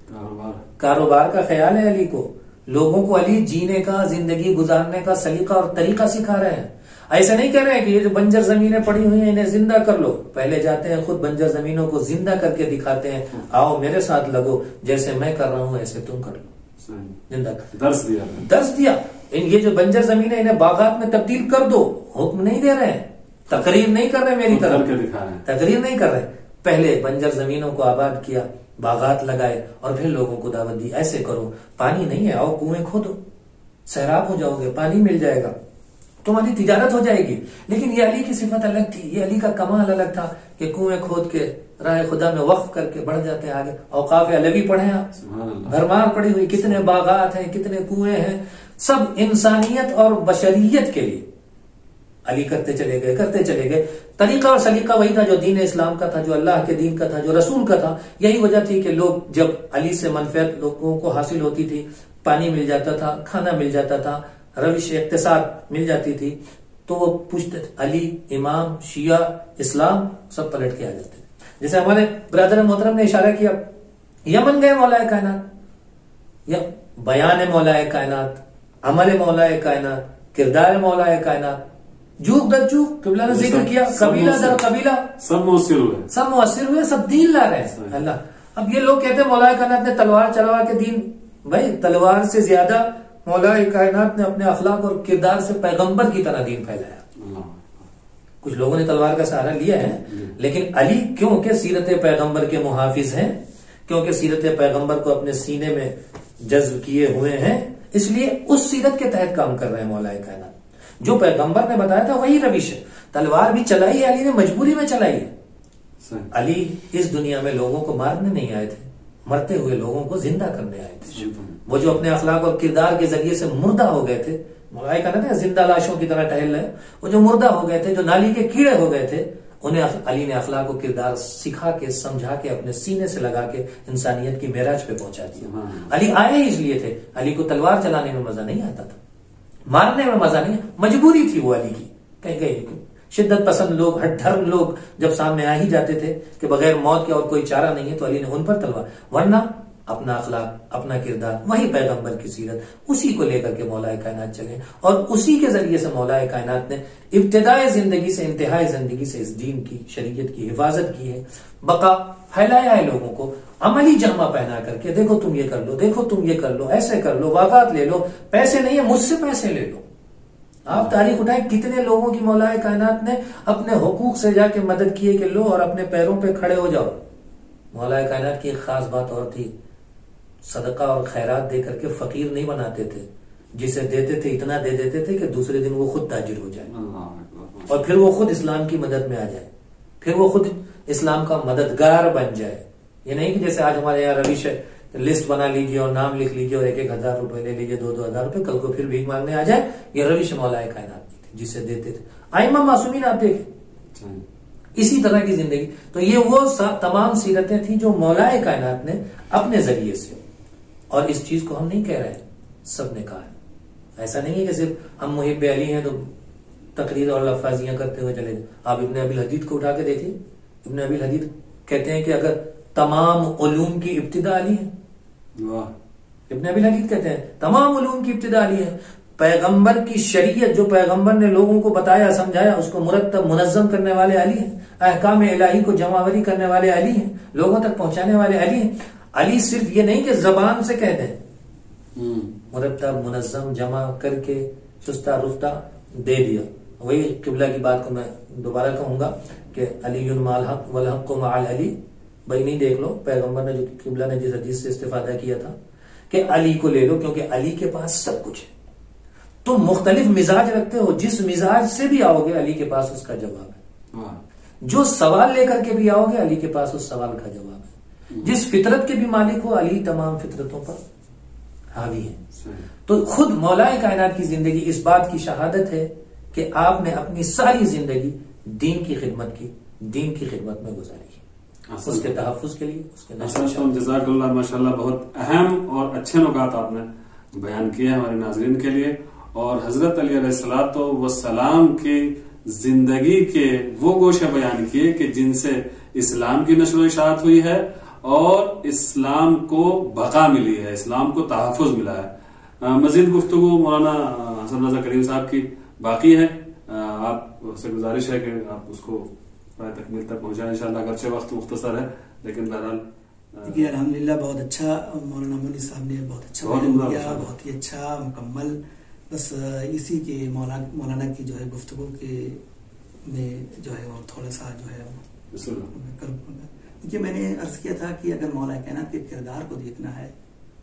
کاروبار کا خیال ہے علی کو، لوگوں کو علی جینے کا، زندگی گزارنے کا سلیقہ اور طریقہ سکھا رہے ہیں. ایسا نہیں کہہ رہے ہیں کہ یہ جو بنجر زمینیں پڑی ہوئی ہیں انہیں زندہ کر لو، پہلے جاتے ہیں خود بنجر زمینوں کو زندہ کر کے دکھاتے ہیں، آؤ میرے ساتھ لگو، جیسے میں کر رہا ہوں ایسے تم کر لو. زندہ درس دیا. یہ جو بنجر زمینیں انہیں باغات میں تبدیل کر دو، حکم نہیں دے رہے ہیں، تقریر نہیں کر رہے میری طرف، تقریر نہیں کر رہے. پہلے بنجر زمینوں کو آباد کیا، باغات لگائے، اور پھر لوگوں کو دعوت دی ایسے کرو، پانی نہیں ہے آؤ کنویں کھودو، سیراب ہو جاؤ گے، پانی مل جائے گا، تمہاری تجارت ہو جائے گی. لیکن یہ علی کی صفت الگ تھی، یہ علی کا کمال الگ تھا کہ کنویں کھود کے راہ خدا میں وقف کر کے بڑھ جاتے ہیں آگے. اوقاف علوی پڑھیں آپ، بھرمار پڑی ہوئی، کتنے باغات ہیں، کتنے کنویں ہیں، سب انسانیت اور بشریت کے لیے علی کرتے چلے گئے. طریقہ اور سلیقہ وہی تھا جو دین اسلام کا تھا، جو اللہ کے دین کا تھا، جو رسول کا تھا. یہی وجہ تھی کہ لوگ جب علی سے منفعت لوگوں کو حاصل ہوتی تھی، پانی مل جاتا تھا، کھانا مل جاتا تھا، روش اقتصاد مل جاتی تھی، تو وہ پوچھتے تھے علی، امام، شیعہ، اسلام، سب پلٹ کے آ جاتے تھے. جیسے ہمارے برادر محترم نے اشارہ کیا، یمن گئے مولا کائنات، یا بیان مولا کائنات، عمل مولا کائنات، کردار مولا کائنات، جوک در جوک قبلہ نے ذکر کیا، قبیلہ در قبیلہ سب مؤثر ہوئے، سب دین لا رہے ہیں اللہ. اب یہ لوگ کہتے ہیں مولا کائنات نے تلوار چلوا کے دین، بھائی تلوار سے زیادہ مولا کائنات نے اپنے اخلاق اور کردار سے پیغمبر کی طرح دین پھیلایا. کچھ لوگوں نے تلوار کا سہارا لیا ہے، لیکن علی کیونکہ سیرت پیغمبر کے محافظ ہیں، کیونکہ سیرت پیغمبر کو اپنے سینے میں جذب کیے ہوئے ہیں، اس لیے اس سیرت کے تحت کام کر رہے ہیں. مولا کائنات جو پیغمبر نے بتایا تھا وہی روش ہے. تلوار بھی چلائی ہے علی نے، مجبوری میں چلائی ہے. علی اس دنیا میں لوگوں کو مارنے نہیں آئے تھے، مرتے ہوئے لوگوں کو زندہ کرنے آئے تھے. وہ جو اپنے اخلاق اور کردار کے ذریعے سے مردہ ہو گئے تھے، مولا کائنات زندہ لاشوں کی طرح ٹہل رہے، وہ جو مردہ ہو گئے تھے، جو نالی کے کیڑے ہو گئے تھے، انہیں علی نے اخلاق و کردار سکھا کے، سمجھا کے، اپنے سینے سے لگا کے انسانیت کی معراج پہ پہنچا دیا. علی آئے اس لیے تھے. علی کو تلوار چلانے میں مزہ نہیں آتا تھا، مارنے میں مزہ نہیں، مجبوری تھی وہ علی کی. کہیں شدت پسند لوگ، ہٹ دھرم لوگ جب سامنے آ ہی جاتے تھے کہ بغیر موت کے اور کوئی چارہ نہیں ہے، تو علی نے ان پر تلوار، ورنہ اپنا اخلاق، اپنا کردار، وہی پیغمبر کی سیرت، اسی کو لے کر کے مولا کائنات چلے، اور اسی کے ذریعے سے مولا کائنات نے ابتدائے زندگی سے انتہائی زندگی سے اس دین کی، شریعت کی حفاظت کی ہے، بقا پھیلایا ہے لوگوں کو عملی جامہ پہنا کر کے. دیکھو تم یہ کر لو، دیکھو تم یہ کر لو، ایسے کر لو، باغات لے لو، پیسے نہیں ہے مجھ سے پیسے لے لو. آپ تاریخ اٹھائیں کتنے لوگوں کی مولا کائنات نے اپنے حقوق سے جا کے مدد کی ہے کہ لو اور اپنے پیروں پہ کھڑے ہو جاؤ. مولا کائنات کی ایک خاص بات اور تھی، صدقہ اور خیرات دے کر کے فقیر نہیں بناتے تھے. جسے دیتے تھے اتنا دے دیتے تھے کہ دوسرے دن وہ خود تاجر ہو جائے، اور پھر وہ خود اسلام کی مدد میں آ جائے، پھر وہ خود اسلام کا مددگار بن جائے. یہ نہیں کہ جیسے آج ہمارے یہاں روش ہے، لسٹ بنا لیجیے اور نام لکھ لیجیے اور 1,000 روپے لے لیجیے، 2,000 روپے، کل کو پھر بھیک مانگنے آ جائے. یہ روش مولا کائنات کی تھی، جسے دیتے تھے. ائمہ معصومین آپ دیکھیں اسی طرح کی زندگی. تو یہ وہ تمام سیرتیں تھیں جو مولا کائنات نے اپنے ذریعے سے، اور اس چیز کو ہم نہیں کہہ رہے ہیں، سب نے کہا ہے. ایسا نہیں ہے کہ صرف ہم محب علی ہیں تو تقریر اور لفاظیاں کرتے ہوئے چلے جائیں. آپ ابن ابی الحدید کو اٹھا کے دیکھیے. ابن ابی الحدید کہتے ہیں کہ اگر تمام علوم کی ابتدا علی ہے، ابن ابی الحدید کہتے ہیں تمام علوم کی ابتدا علی ہے. پیغمبر کی شریعت جو پیغمبر نے لوگوں کو بتایا، سمجھایا، اس کو مرتب منظم کرنے والے علی ہیں. احکام الہی کو جمعوری کرنے والے علی ہیں، لوگوں تک پہنچانے والے علی ہیں. علی صرف یہ نہیں کہ زبان سے کہہ دیں، مرتب منظم جمع کر کے سستا رفتہ دے دیا. وہی قبلہ کی بات کو میں دوبارہ کہوں گا کہ علی مع الحق والحق مع علی. بھائی نہیں دیکھ لو پیغمبر نے جو قبلہ نے جس حدیث سے استفادہ کیا تھا کہ علی کو لے لو کیونکہ علی کے پاس سب کچھ ہے. تو مختلف مزاج رکھتے ہو، جس مزاج سے بھی آؤ گے علی کے پاس اس کا جواب ہے، جو سوال لے کر کے بھی آؤ گے علی کے پاس اس سوال کا جواب ہے، جس فطرت کے بھی مالک ہو علی تمام فطرتوں پر حاوی ہے۔ تو خود مولا کائنات کی زندگی اس بات کی شہادت ہے کہ آپ نے اپنی ساری زندگی دین کی خدمت کی، دین کی خدمت میں گزاری، اس کے تحفظ کے لیے، اس کے جزاک اللہ، ماشاءاللہ بہت اہم اور اچھے نکات آپ نے بیان کیے ہیں ہمارے ناظرین کے لیے۔ اور حضرت علی علیہ الصلوۃ والسلام کی زندگی کے وہ گوشے بیان کیے کہ جن سے اسلام کی نشر و اشاعت ہوئی ہے اور اسلام کو بقا ملی ہے، اسلام کو تحفظ ملا ہے۔ مزید گفتگو مولانا حسن رضا کریم صاحب کی باقی ہے، آپ سے گزارش ہے کہ آپ اس کو تکمیل تک پہنچائیں انشاءاللہ، اگرچہ وقت مختصر ہے لیکن بہرحال دیکھیے الحمدللہ بہت اچھا مولانا مودی صاحب نے بہت اچھا بیان کیا، بہت ہی اچھا مکمل۔ بس اسی کے مولانا کی جو ہے گفتگو کے میں جو ہے اور تھوڑا سا جو ہے دیکھیے میں نے عرض کیا تھا کہ اگر مولا کائنات کے کردار کو دیکھنا ہے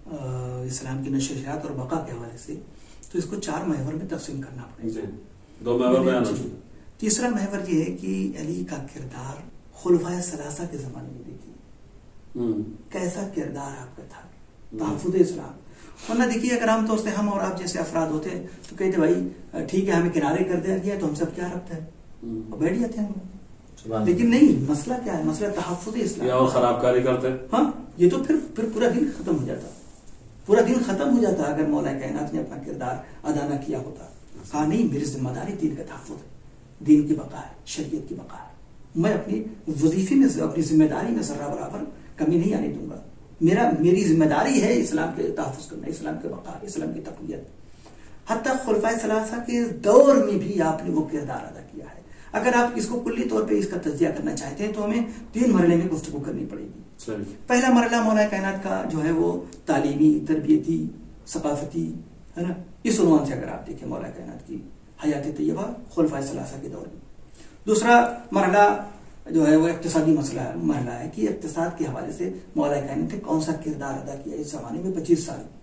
اسلام کی نشر و اشاعت اور بقا کے حوالے سے تو اس کو 4 محور میں تقسیم کرنا پڑے گا۔ 2 محور بیان ہو چکے۔ تیسرا محور یہ ہے کہ علی کا کردار خلفائے ثلاثہ کے زمانے میں دیکھیے کیسا کردار آپ کا تھا، تحفظ اسلام۔ ورنہ دیکھیے اگر عام طور سے ہم اور آپ جیسے افراد ہوتے تو کہتے بھائی ٹھیک ہے ہمیں کنارے کر دیا گیا تو ہم سب کیا رکھتے ہیں اور بیٹھ جاتے ہیں، لیکن نہیں، مسئلہ کیا ہے، مسئلہ تحفظ اسلام اور خراب کاری کرتے۔ ہاں یہ تو پھر پورا دن ختم ہو جاتا، پورا دن ختم ہو جاتا اگر مولا کائنات نے اپنا کردار ادا نہ کیا ہوتا۔ کہا نہیں، میری ذمہ داری دین کا تحفظ ہے، دین کی بقا ہے، شریعت کی بقا ہے، میں اپنی وظیفے میں اپنی ذمہ داری میں ذرہ برابر کمی نہیں آنے دوں گا، میری ذمہ داری ہے اسلام کے تحفظ کرنا، اسلام کے بقا، اسلام کی تقویت۔ حتیٰ خلفائے ثلاثہ کے دور میں بھی آپ نے وہ کردار ادا کیا ہے۔ اگر آپ اس کو کلی طور پہ اس کا تجزیہ کرنا چاہتے ہیں تو ہمیں 3 مرحلے میں گفتگو کرنی پڑے گی۔ پہلا مرحلہ مولا کائنات کا جو ہے وہ تعلیمی، تربیتی، ثقافتی ہے نا، اس عنوان سے اگر آپ دیکھیں مولا کائنات کی حیات طیبہ خلفائے ثلاثہ کے دور میں۔ دوسرا مرحلہ جو ہے وہ اقتصادی مرحلہ ہے کہ اقتصاد کے حوالے سے مولا کائنات نے کون سا کردار ادا کیا اس زمانے میں 25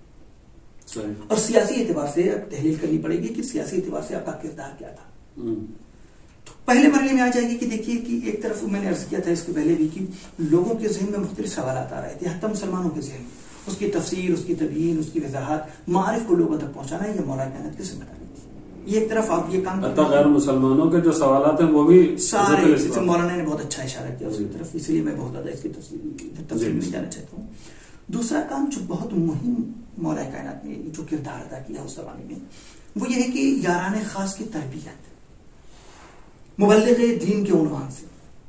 سال، اور سیاسی اعتبار سے تحلیل کرنی پڑے گی کہ سیاسی اعتبار سے آپ کا کردار کیا تھا۔ تو پہلے مرحلے میں آ جائے گی کہ دیکھیے کہ ایک طرف میں نے عرض کیا تھا اس کے پہلے بھی کہ لوگوں کے ذہن میں مختلف سوالات آ رہے تھے، حتی مسلمانوں کے ذہن میں اس کی تفسیر، اس کی تبیین، اس کی وضاحت، معارف کو لوگوں تک پہنچانا یہ مولا کائنات کی ذمہ داری تھی۔ یہ ایک طرف آپ یہ کام غیر مسلمانوں کے جو سوالات ہیں وہ بھی سارے مولانا نے بہت اچھا اشارہ کیا اس کی طرف، اس لیے میں بہت زیادہ اس کی تفصیل میں جانا چاہتا ہوں۔ دوسرا کام جو بہت مہم مولا کائنات نے جو کردار ادا کیا اس زمانے میں وہ یہ ہے کہ یاران خاص کی تربیت، مبلغ دین کے عنوان سے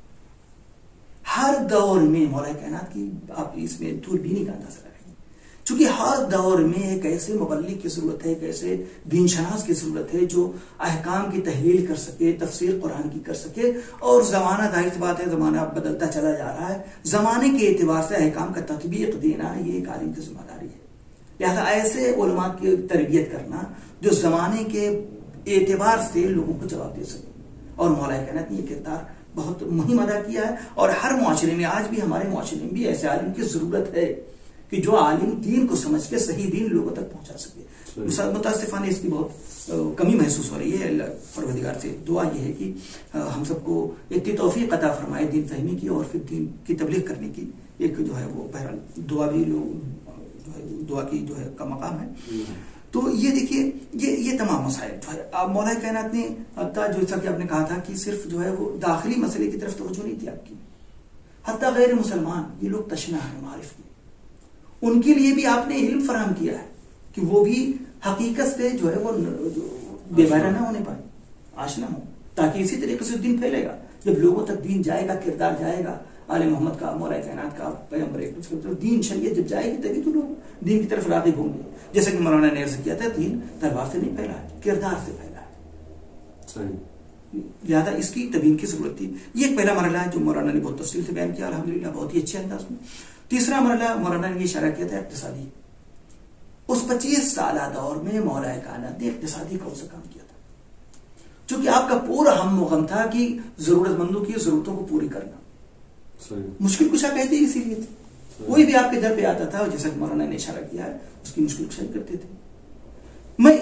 ہر دور میں مولا کائنات کی آپ اس میں دوربینی کا اندازہ رکھیں، چونکہ ہر دور میں ایک ایسے مبلغ کی ضرورت ہے، ایک ایسے دین شناس کی ضرورت ہے جو احکام کی تحلیل کر سکے، تفسیر قرآن کی کر سکے، اور زمانہ ظاہر سی بات ہے زمانہ بدلتا چلا جا رہا ہے، زمانے کے اعتبار سے احکام کا تطبیق دینا یہ ایک عالم کی ذمہ داری ہے۔ لہذا ایسے علماء کی تربیت کرنا جو زمانے کے اعتبار سے لوگوں کو جواب دے سکے، اور مولا کائنات نے یہ کردار بہت مہم ادا کیا ہے۔ اور ہر معاشرے میں آج بھی ہمارے معاشرے میں بھی ایسے عالم کی ضرورت ہے کہ جو عالم دین کو سمجھ کے صحیح دین لوگوں تک پہنچا سکے۔ متاسفانہ اس کی بہت کمی محسوس ہو رہی ہے۔ اللہ پروردگار سے دعا یہ ہے کہ ہم سب کو اتنی توفیق عطا فرمائے دین فہمی کی اور پھر دین کی تبلیغ کرنے کی، ایک جو ہے وہ بہرحال دعا بھی دعا کی جو ہے کا مقام ہے۔ تو یہ دیکھیے یہ تمام مسائل جو ہے مولا کائنات نے حتیٰ جیسا کہ آپ نے کہا تھا کہ صرف جو ہے وہ داخلی مسئلے کی طرف توجہ نہیں تھی آپ کی، حتیٰ غیر مسلمان یہ لوگ تشنا ہے معارف کی، ان کے لیے بھی آپ نے علم فراہم کیا ہے کہ وہ بھی حقیقت سے جو ہے وہ بے بہرا نہ ہونے پائے، آشنا ہو، تاکہ اسی طریقے سے دین پھیلے گا۔ جب لوگوں تک دین جائے گا، کردار جائے گا آل محمد کا، مولا کائنات کا، پیغمبر دین شریعت جب جائے گی تبھی تو لوگ دین کی طرف راغب ہوں گے۔ جیسے کہ مولانا نے عرض کیا تھا دین تلوار سے نہیں پھیلا ہے، کردار سے پھیلا ہے، لہٰذا اس کی تبیین کی ضرورت تھی۔ یہ ایک پہلا مرحلہ ہے جو مولانا نے بہت تفصیل سے بیان کیا الحمدللہ بہت ہی اچھے انداز میں۔ تیسرا مرحلہ مولانا نے یہ اشارہ کیا تھا اقتصادی۔ اس 25 سالہ دور میں مولا کائنات نے اقتصادی کون سا کام کیا تھا، چونکہ آپ کا پورا ہم و غم تھا کہ ضرورت مندوں کی ضرورتوں کو پوری کرنا، مشکل کشا کہتے اسی لیے تھے۔ کوئی بھی آپ کے در پہ آتا تھا اور جیسا کہ مولانا نے اشارہ کیا ہے اس کی مشکل کشائی کرتے تھے۔ میں اس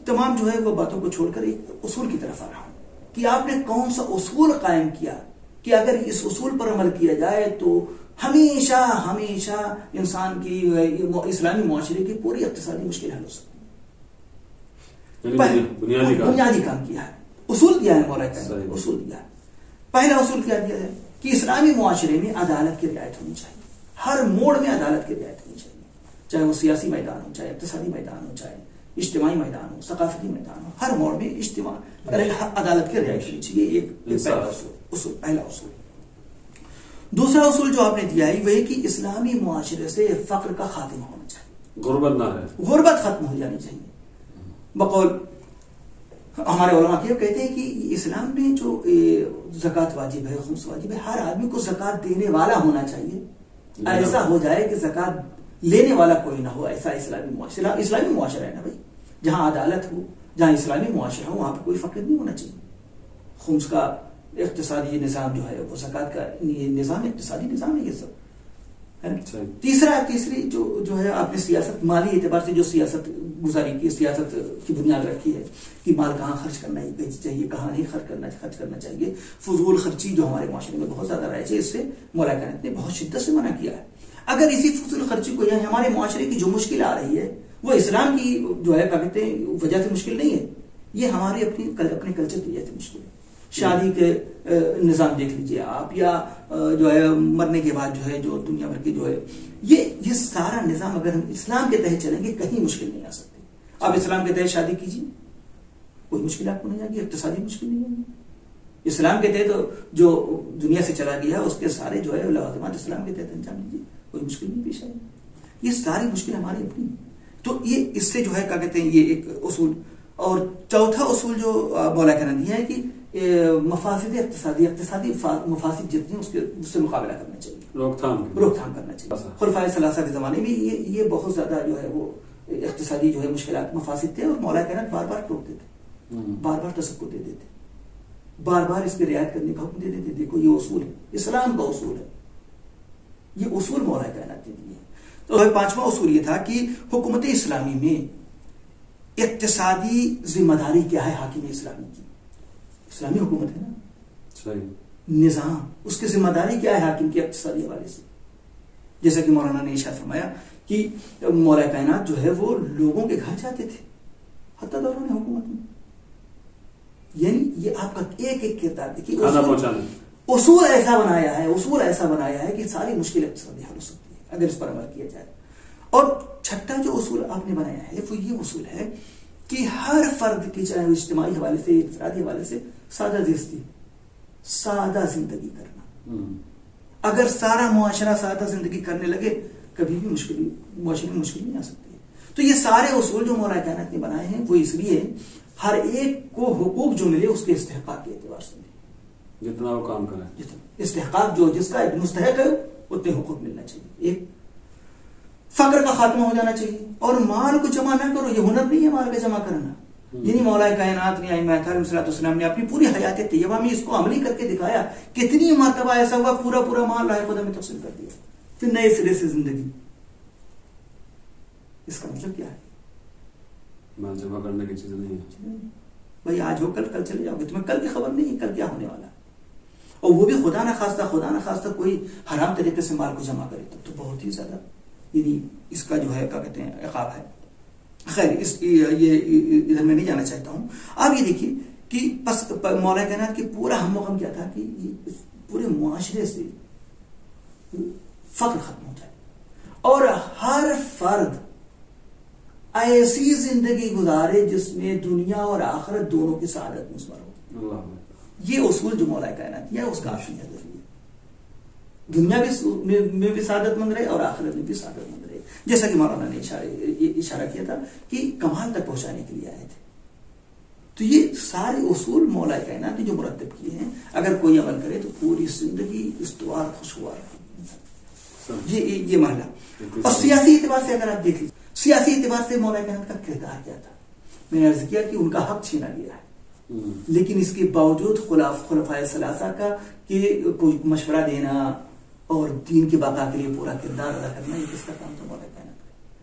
تمام جو ہے وہ باتوں کو چھوڑ کر ایک اصول کی طرف آ رہا ہوں کہ آپ نے کون سا اصول قائم کیا کہ اگر اس اصول پر عمل کیا جائے تو ہمیشہ ہمیشہ انسان کی اسلامی معاشرے کی پوری اقتصادی مشکل حل ہو سکتی ہے. بنیادی کام کیا ہے, اصول دیا ہے مولا کا, اصول دیا ہے. پہلا اصول کیا دیا ہے کہ اسلامی معاشرے میں عدالت کی رعایت ہونی چاہیے, ہر موڑ میں عدالت کی رعایت ہونی چاہیے, چاہے وہ سیاسی میدان ہو, چاہے اقتصادی میدان ہو, چاہے اجتماعی میدان ہو, ثقافتی میدان ہو, ہر موڑ میں عدالت کی رعایت ہونی چاہیے. ایک پہلا اصول. دوسرا اصول جو آپ نے دیا ہے وہ ہے کہ اسلامی معاشرے سے فقر کا خاتمہ ہونا چاہیے, غربت نہ رہے, غربت ختم ہو جانی چاہیے. بقول ہمارے علماء یہ کہتے ہیں کہ اسلام میں جو زکوٰۃ واجب ہے, خمس واجب ہے, ہر آدمی کو زکوٰۃ دینے والا ہونا چاہیے. ایسا ہو جائے کہ زکوٰۃ لینے والا کوئی نہ ہو, ایسا اسلامی معاشرہ ہے نا بھائی. جہاں عدالت ہو, جہاں اسلامی معاشرہ ہو, وہاں پہ کوئی فقر نہیں ہونا چاہیے. خمس کا اقتصادی نظام جو ہے وہ زکوٰۃ کا نظام اقتصادی نظام ہے یہ سب ہے نا. تیسری جو ہے آپ نے سیاست, مالی اعتبار سے جو سیاست گزاری کی, سیاست کی بنیاد رکھی ہے کہ مال کہاں خرچ کرنا چاہیے, کہاں نہیں خرچ کرنا چاہیے. فضول خرچی جو ہمارے معاشرے میں بہت زیادہ رائج ہے, اس سے مولا کائنات نے بہت شدت سے منع کیا ہے. اگر اسی فضول خرچی کو یا ہمارے معاشرے کی جو مشکل آ رہی ہے وہ اسلام کی جو ہے کہتے ہیں وجہ سے مشکل نہیں ہے, یہ ہماری اپنے کلچر کی وجہ سے مشکل ہے. شادی کے نظام دیکھ لیجئے آپ, یا جو ہے مرنے کے بعد جو ہے جو دنیا بھر کی جو ہے یہ سارا نظام اگر ہم اسلام کے تحت چلیں گے کہیں مشکل نہیں آ سکتی. آپ اسلام کے تحت شادی کیجیے, کوئی مشکل آپ کو نہیں آئے گی, اقتصادی مشکل نہیں آئے گی. اسلام کے تحت جو دنیا سے چلا گیا اس کے سارے جو ہے لوازمات اسلام کے تحت انجام دیجیے, کوئی مشکل نہیں پیش آئے گی. یہ ساری مشکل ہماری اپنی. تو یہ اس سے جو ہے کیا کہتے ہیں یہ ایک اصول. اور چوتھا اصول جو مولا کا نے دیا ہے کہ مفاسد اقتصادی مفاسد جتنے اس سے مقابلہ کرنا چاہیے, روک تھام کرنا چاہیے. خلفائے ثلاثہ کے زمانے میں یہ بہت زیادہ جو ہے وہ اقتصادی جو ہے مشکلات مفاسد تھے, اور مولا کائنات بار بار ٹوکتے تھے, بار بار تذکر دے دیتے, بار بار اس کی رعایت کرنے کا حکم دے دیتے. دیکھو یہ اصول ہے, اسلام کا اصول ہے, یہ اصول مولا کائنات نے دیے. تو پانچواں اصول یہ تھا کہ حکومت اسلامی میں اقتصادی ذمہ داری کیا ہے حاکم اسلامی کی. اسلامی حکومت ہے نا, صحیح نظام, اس کی ذمہ داری کیا ہے حاکم کی اقتصادی حوالے سے. جیسا کہ مولانا نے ارشاد فرمایا کہ مولا کائنات جو ہے وہ لوگوں کے گھر جاتے تھے حتی دوران حکومت میں. یعنی یہ آپ کا ایک ایک کردار دیکھیے, اصول ایسا بنایا ہے کہ ساری مشکل اقتصادی حل ہو سکتی ہے اگر اس پر عمل کیا جائے. اور چھٹا جو اصول آپ نے بنایا ہے وہ یہ اصول ہے کہ ہر فرد کی چاہے اجتماعی حوالے سے اقتصادی حوالے سے سادہ زندگی کرنا. اگر سارا معاشرہ سادہ زندگی کرنے لگے کبھی بھی معاشرے میں مشکل نہیں آ سکتی. تو یہ سارے اصول جو مولا کائنات نے بنائے ہیں وہ اس لیے ہر ایک کو حقوق جو ملے اس کے استحقاق کے اعتبار سے ملے, جتنا وہ کام کرے, استحقاق جو جس کا مستحق ہے اتنے حقوق ملنا چاہیے. ایک فقر کا خاتمہ ہو جانا چاہیے, اور مال کو جمع نہ کرو, یہ ہنر نہیں ہے مال کا جمع کرنا. یعنی مولا کائنات نے ائمہ اکرام صلی اللہ علیہ وسلم نے اپنی پوری حیات طیبہ میں اس کو عملی کر کے دکھایا. کتنی مرتبہ ایسا ہوا پورا مال راہ خدا میں تقسیم کر دیا, پھر نئے سرے سے زندگی. اس کا مطلب کیا ہے؟ مال جمع کرنے کی چیز نہیں ہے بھائی. آج ہو کل چلے جاؤ گے, تمہیں کل کی خبر نہیں ہے کل کیا ہونے والا. اور وہ بھی خدا نہ خواستہ کوئی حرام طریقے سے مال کو جمع کرے تو بہت ہی زیادہ یعنی اس کا جو ہے کیا کہتے ہیں عقاب ہے. خیر یہ ادھر میں نہیں جانا چاہتا ہوں. آپ یہ دیکھیے کہ مولا کائنات کی پورا ہم غم کیا تھا کہ پورے معاشرے سے فقر ختم ہو جائے اور ہر فرد ایسی زندگی گزارے جس میں دنیا اور آخرت دونوں کی سعادت مسمر ہو. یہ اصول جو مولا کائنات ہے اس کا کافی ہے. دنیا میں بھی سعادت مند رہے اور آخرت میں بھی سعادت مند رہے. جیسا کہ مولانا نے اشارہ کیا تھا کہ کمال تک پہنچانے کے لیے آئے تھے. تو یہ سارے اصول مولا کائنات نے جو مرتب کیے ہیں اگر کوئی عمل کرے تو پوری زندگی استوار خوشگوار. یہ مرحلہ. اور سیاسی اعتبار سے اگر آپ دیکھ لیجیے, سیاسی اعتبار سے مولا کائنات کا کردار کیا تھا. میں نے عرض کیا کہ ان کا حق چھینا گیا ہے, لیکن اس کے باوجود خلفائے ثلاثہ کا کہ کوئی مشورہ دینا اور دین کے بقا کے لیے پورا کردار ادا کرنا, یہ کس کا کام تھا؟ مولا کائنات کا.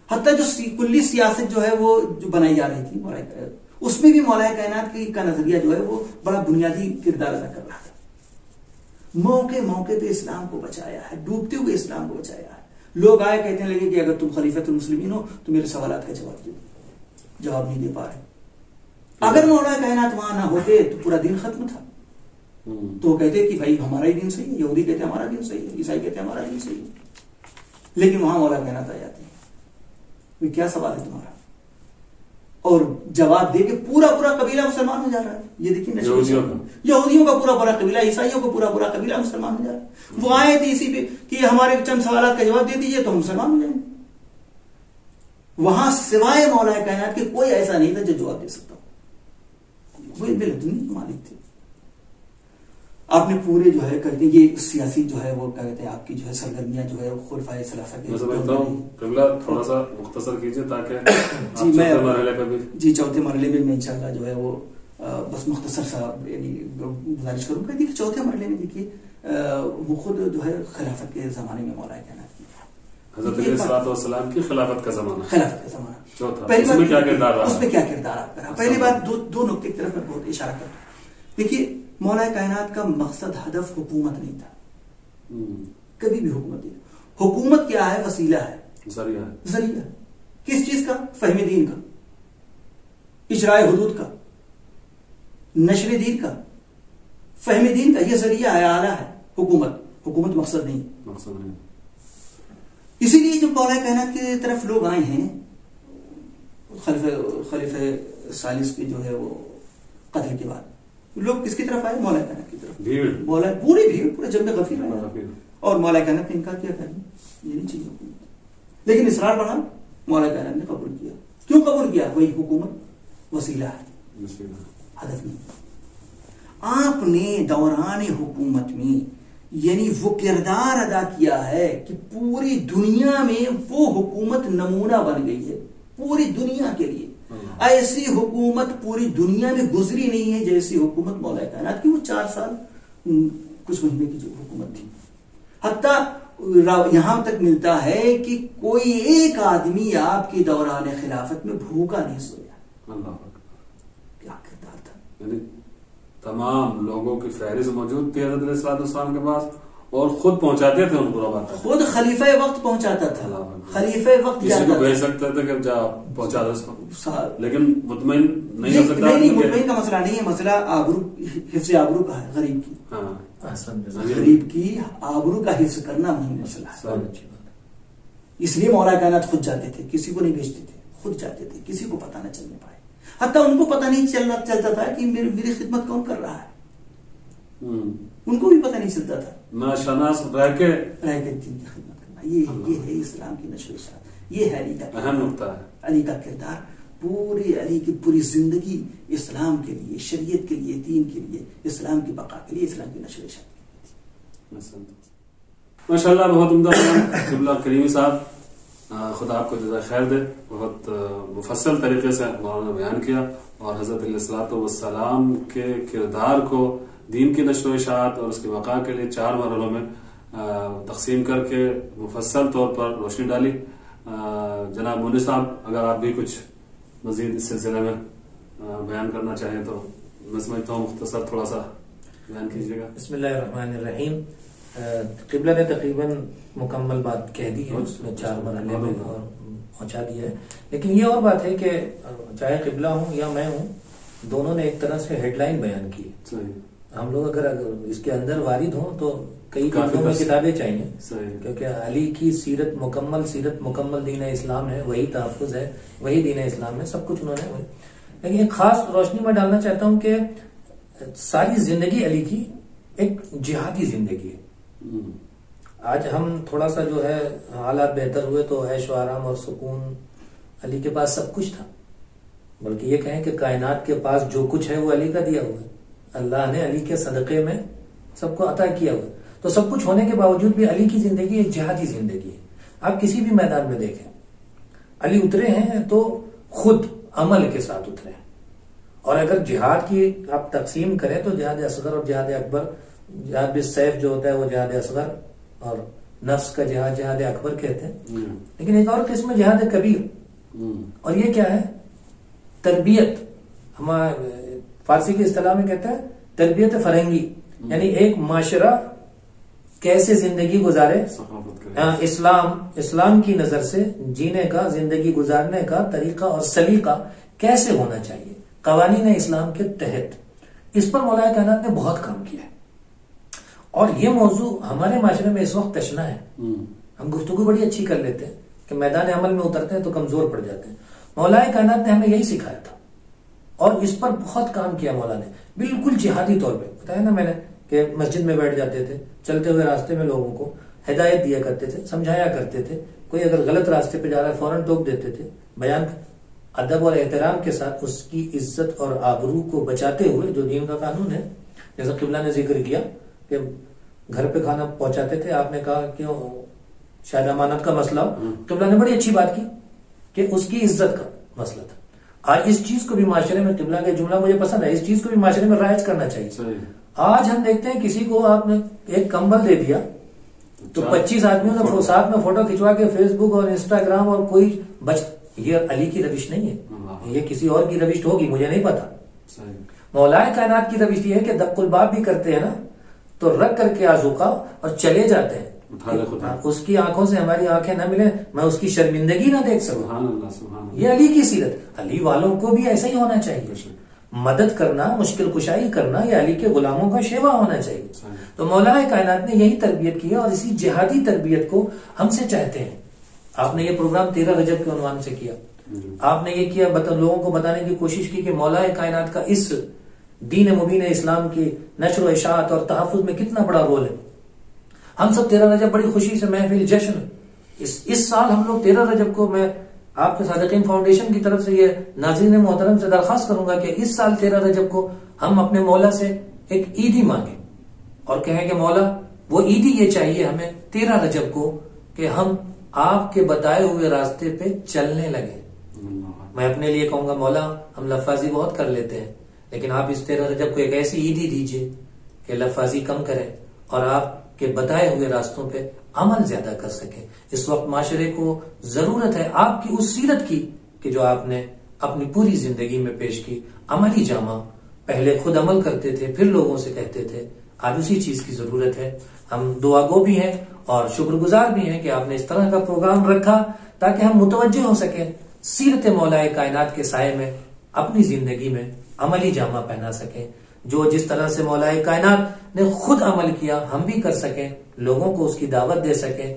حتیٰ جو کلی سیاست جو ہے وہ جو بنائی جا رہی تھی اس میں بھی مولا کائنات کا نظریہ جو ہے وہ بڑا بنیادی کردار ادا کر رہا تھا. موقع موقع پہ اسلام کو بچایا ہے, ڈوبتے ہوئے اسلام کو بچایا ہے. لوگ آئے کہتے ہیں لگے کہ اگر تم خلیفۃ المسلمین ہو تو میرے سوالات کا جواب نہیں دے پا رہے. اگر مولا کائنات وہاں نہ ہوتے تو پورا دین ختم تھا. تو کہتے کہ بھائی ہمارا ہی دین صحیح ہے, یہودی کہتے ہیں ہمارا دین صحیح ہے, عیسائی کہتے ہیں ہمارا دین صحیح ہے. لیکن وہاں مولا کائنات آ جاتے ہیں, کیا سوال ہے تمہارا, اور جواب دے کے پورا قبیلہ مسلمان ہو جا رہا ہے. یہ دیکھیے یہودیوں کا پورا قبیلہ, عیسائیوں کا پورا قبیلہ مسلمان ہو جا رہا ہے. وہ آئے تھے اسی پہ کہ ہمارے چند سوالات کا جواب دے دیجیے تو ہم مسلمان ہو جائیں گے. وہاں سوائے مولا کائنات کے کوئی ایسا نہیں تھا جو جواب دے سکتا. وہ مالک تھے. آپ نے پورے جو ہے کہتے ہیں یہ سیاسی جو ہے وہ کہتے ہیں آپ کی جو ہے سرگرمیاں جو ہے خلفائے ثلاثہ کے, میں سمجھتا ہوں قبلہ تھوڑا سا مختصر کیجئے تاکہ جی میں چوتھے مرحلے میں انشاءاللہ جو ہے وہ بس مختصر سا یعنی گزارش کروں گا. دیکھیے چوتھے مرحلے میں دیکھیے وہ خود جو ہے خلافت کے زمانے میں مولا کائنات کی حضرت علیہ الصلوۃ والسلام کی خلافت کا زمانہ چوتھا, پہلی اس میں کیا کردار رہا, اس میں کیا کردار آپ کا رہا. پہلی بات دو نقطے کی طرف میں بہت اشارہ کرتا ہوں. دیکھیے مولا کائنات کا مقصد ہدف حکومت نہیں تھا, کبھی بھی حکومت نہیں. حکومت کیا ہے, وسیلہ ہے, ذریعہ. کس چیز کا, فہم دین کا, اجراء حدود کا, نشر دین کا, فہم دین کا. یہ ذریعہ ہے, آلہ ہے. حکومت مقصد نہیں. اسی لیے جو مولا کائنات کی طرف لوگ آئے ہیں خلیفہ ثالث کے جو ہے وہ قتل کے بعد, لوگ کس کی طرف آئے, مولا کائنات کی طرف. مولا پوری بھیڑ, پورے جنب غفیر آئے اور مولا کائنات نے انکار کیا, یہ نہیں چاہیے حکومت. لیکن اصرار بڑھا, مولا کائنات نے قبول کیا. کیوں قبول کیا, وہی حکومت وسیلہ ہے, ہدف نہیں. آپ نے دوران حکومت میں یعنی وہ کردار ادا کیا ہے کہ پوری دنیا میں وہ حکومت نمونہ بن گئی ہے پوری دنیا کے لیے. ایسی حکومت پوری دنیا میں گزری نہیں ہے جیسی حکومت مولا کائنات کی. وہ 4 سال کچھ مہینے کی جو حکومت تھی, حتیٰ یہاں تک ملتا ہے کہ کوئی ایک آدمی آپ کے دوران خلافت میں بھوکا نہیں سویا. کیا کردار تھا. یعنی تمام لوگوں کی فہرست موجود تھی حضرت علیہ السلام کے پاس, اور خود پہنچاتے تھے ان کو, خود خلیفہ وقت پہنچاتا تھا. خلیفہ وقت کسی کو بھیج سکتے تھے کہ جا پہنچا دو اس کو, لیکن مطمئن نہیں ہو سکتا. نہیں, مطمئن کا مسئلہ نہیں ہے, مسئلہ آبرو, حفظ آبرو کا ہے. غریب کی آبرو کا حفظ کرنا مہم مسئلہ ہے. اس لیے مولا کائنات خود جاتے تھے, کسی کو نہیں بھیجتے تھے, خود جاتے تھے, کسی کو پتہ نہ چلنے پائے. حتیٰ ان کو پتہ نہیں چلتا تھا کہ میری خدمت کون کر رہا ہے. ان کو بھی پتہ نہیں چلتا تھا. ناشناس رہ کے دین کی خدمت کرنا, یہ ہے اسلام کی نشر و اشاعت. یہ ہے علی کا اہم نقطہ ہے. علی کا کردار, پوری علی کی پوری زندگی اسلام کے لیے, شریعت کے لیے, دین کے لیے, اسلام کی بقا کے لیے, اسلام کی نشر و اشاعت کے لیے. ماشاءاللہ, بہت عمدہ قبلہ کریمی صاحب, خدا آپ کو جزائے خیر دے. بہت مفصل طریقے سے مولانا نے بیان کیا, اور حضرت علیہ الصلوۃ والسلام کے کردار کو دین کی نشر و اشاعت اور اس کی بقا کے لیے 4 مرحلوں میں تقسیم کر کے مفصل طور پر روشنی ڈالی. جناب مونی صاحب, اگر آپ بھی کچھ مزید اس سلسلے میں بیان کرنا چاہیں تو میں سمجھتا ہوں مختصر تھوڑا سا بیان کیجیے گا. بسم اللہ الرحمن الرحیم. قبلہ نے تقریباً مکمل بات کہہ دی ہے, 4 مرحلے میں پہنچا دیا ہے. لیکن یہ اور بات ہے کہ چاہے قبلہ ہوں یا میں ہوں, دونوں نے ایک طرح سے ہیڈ لائن بیان کی. ہم لوگ اگر اس کے اندر وارد ہوں تو کئی کتابیں چاہیے, کیونکہ علی کی سیرت مکمل دین اسلام ہے, وہی تحفظ ہے, وہی دین اسلام ہے, سب کچھ انہوں نے. لیکن ایک خاص روشنی میں ڈالنا چاہتا ہوں کہ ساری زندگی علی کی ایک جہادی زندگی ہے. آج ہم تھوڑا سا جو ہے حالات بہتر ہوئے تو عیش و آرام اور سکون, علی کے پاس سب کچھ تھا. بلکہ یہ کہیں کہ کائنات کے پاس جو کچھ ہے وہ علی کا دیا ہوا ہے. اللہ نے علی کے صدقے میں سب کو عطا کیا ہوا. تو سب کچھ ہونے کے باوجود بھی علی کی زندگی ایک جہادی زندگی ہے. آپ کسی بھی میدان میں دیکھیں, علی اترے ہیں تو خود عمل کے ساتھ اترے ہیں. اور اگر جہاد کی آپ تقسیم کریں تو جہاد اصغر اور جہاد اکبر, جہاد بالسیف جو ہوتا ہے وہ جہاد اصغر, اور نفس کا جہاد جہاد اکبر کہتے ہیں. لیکن ایک اور قسم جہاد کبیر, اور یہ کیا ہے؟ تربیت. ہمارے فارسی کی اصطلاح میں کہتا ہے تربیت فرنگی, یعنی ایک معاشرہ کیسے زندگی گزارے, اسلام کی نظر سے جینے کا, زندگی گزارنے کا طریقہ اور سلیقہ کیسے ہونا چاہیے قوانین اسلام کے تحت. اس پر مولا کائنات نے بہت کام کیا ہے, اور یہ موضوع ہمارے معاشرے میں اس وقت تشنا ہے. ہم گفتگو بڑی اچھی کر لیتے ہیں کہ میدان عمل میں اترتے ہیں تو کمزور پڑ جاتے ہیں. مولا کائنات نے ہمیں یہی سکھایا تھا اور اس پر بہت کام کیا مولا نے, بالکل جہادی طور پہ. بتایا نا میں نے کہ مسجد میں بیٹھ جاتے تھے, چلتے ہوئے راستے میں لوگوں کو ہدایت دیا کرتے تھے, سمجھایا کرتے تھے. کوئی اگر غلط راستے پہ جا رہا ہے فوراً ٹوک دیتے تھے, بیان ادب اور احترام کے ساتھ اس کی عزت اور آبرو کو بچاتے ہوئے, جو دین کا قانون ہے. جیسا قبلہ نے ذکر کیا کہ گھر پہ کھانا پہنچاتے تھے, آپ نے کہا کیوں شاید امانت کا مسئلہ ہو, قبلہ نے بڑی اچھی بات کی کہ اس کی عزت کا مسئلہ تھا. آج اس چیز کو بھی معاشرے میں, قبلہ کا جملہ مجھے پسند ہے, اس چیز کو بھی معاشرے میں رائج کرنا چاہیے. آج ہم دیکھتے ہیں کسی کو آپ نے ایک کمبل دے دیا تو 25 آدمیوں نے ساتھ میں فوٹو کھنچوا کے فیس بک اور انسٹاگرام اور کوئی یہ علی کی روش نہیں ہے, یہ کسی اور کی روش ہوگی, مجھے نہیں پتا. مولا کائنات کی روش یہ ہے کہ دق الباب بھی کرتے ہیں نا تو رکھ کر کے آزوقہ اور چلے جاتے ہیں. اس کی آنکھوں سے ہماری آنکھیں نہ ملیں, میں اس کی شرمندگی نہ دیکھ سکوں. یہ علی کی سیرت. علی والوں کو بھی ایسا ہی ہونا چاہیے, مدد کرنا, مشکل کشائی کرنا, یہ علی کے غلاموں کا شیوا ہونا چاہیے. تو مولا کائنات نے یہی تربیت کی ہے اور اسی جہادی تربیت کو ہم سے چاہتے ہیں. آپ نے یہ پروگرام 13 رجب کے عنوان سے کیا, آپ نے یہ کیا لوگوں کو بتانے کی کوشش کی کہ مولا کائنات کا اس دین مبین اسلام کی نشر و اشاعت اور تحفظ میں کتنا بڑا رول ہے. ہم سب 13 رجب بڑی خوشی سے محفل جشن, اس سال ہم لوگ 13 رجب کو, میں آپ کے صادقین فاؤنڈیشن کی طرف سے یہ ناظرین محترم سے درخواست کروں گا کہ اس سال 13 رجب کو ہم اپنے مولا سے ایک عیدی مانگیں اور کہیں کہ مولا وہ عیدی یہ چاہیے ہمیں 13 رجب کو کہ ہم آپ کے بتائے ہوئے راستے پہ چلنے لگے. میں اپنے لیے کہوں گا مولا ہم لفاظی بہت کر لیتے ہیں, لیکن آپ اس 13 رجب کو ایک ایسی عیدی دیجئے کہ لفاظی کم کریں اور آپ کے بتائے ہوئے راستوں پہ عمل زیادہ کر سکیں. اس وقت معاشرے کو ضرورت ہے آپ کی اس سیرت کی کہ جو آپ نے اپنی پوری زندگی میں پیش کی. عملی جامہ, پہلے خود عمل کرتے تھے پھر لوگوں سے کہتے تھے, آج اسی چیز کی ضرورت ہے. ہم دعا گو بھی ہیں اور شکر گزار بھی ہیں کہ آپ نے اس طرح کا پروگرام رکھا تاکہ ہم متوجہ ہو سکیں, سیرت مولا کائنات کے سائے میں اپنی زندگی میں عملی جامہ پہنا سکیں. جو جس طرح سے مولا کائنات نے خود عمل کیا ہم بھی کر سکیں, لوگوں کو اس کی دعوت دے سکیں,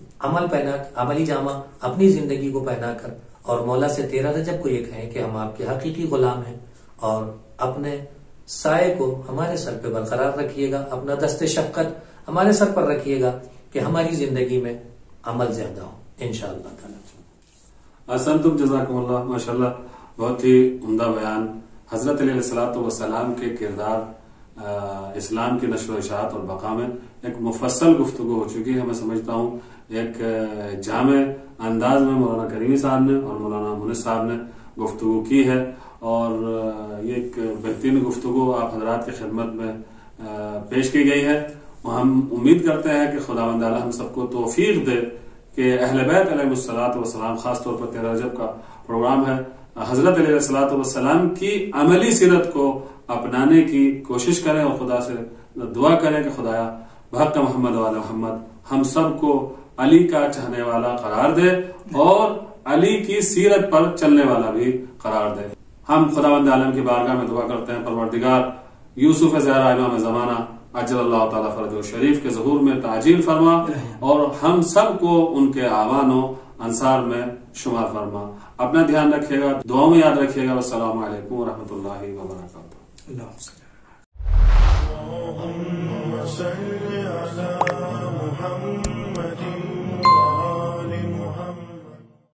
عملی جامہ اپنی زندگی کو پہنا کر, اور مولا سے 13 رجب کو یہ کہیں کہ ہم آپ کے حقیقی غلام ہیں اور اپنے سائے کو ہمارے سر پہ برقرار رکھیے گا, اپنا دست شفقت ہمارے سر پر رکھیے گا کہ ہماری زندگی میں عمل زیادہ ہو انشاءاللہ تعالی. احسنتم جزاکم اللہ, ماشاءاللہ بہت ہی عمدہ بیان. حضرت علیہ الصلوۃ والسلام کے کردار اسلام کی نشر و اشاعت اور بقا میں ایک مفصل گفتگو ہو چکی ہے. میں سمجھتا ہوں ایک جامع انداز میں مولانا کریمی صاحب نے اور مولانا مونس صاحب نے گفتگو کی ہے, اور یہ ایک بہترین گفتگو آپ حضرات کی خدمت میں پیش کی گئی ہے. ہم امید کرتے ہیں کہ خداوند تعالی ہم سب کو توفیق دے کہ اہل بیت علیہ الصلوۃ والسلام, خاص طور پر 13 رجب کا پروگرام ہے, حضرت علیہ الصلوۃ والسلام کی عملی سیرت کو اپنانے کی کوشش کریں اور خدا سے دعا کریں کہ خدایا بحق محمد وعلی محمد ہم سب کو علی کا چاہنے والا قرار دے اور علی کی سیرت پر چلنے والا بھی قرار دے. ہم خداوند عالم کی بارگاہ میں دعا کرتے ہیں پروردگار یوسف زہرا امام زمانہ اجل اللہ تعالیٰ فرج شریف کے ظہور میں تعجیل فرما اور ہم سب کو ان کے اعوان و انصار میں شمار فرما. اپنا دھیان رکھیے گا, دعاؤں میں یاد رکھیے گا. والسلام علیکم ورحمۃ اللہ وبرکاتہ. اللہ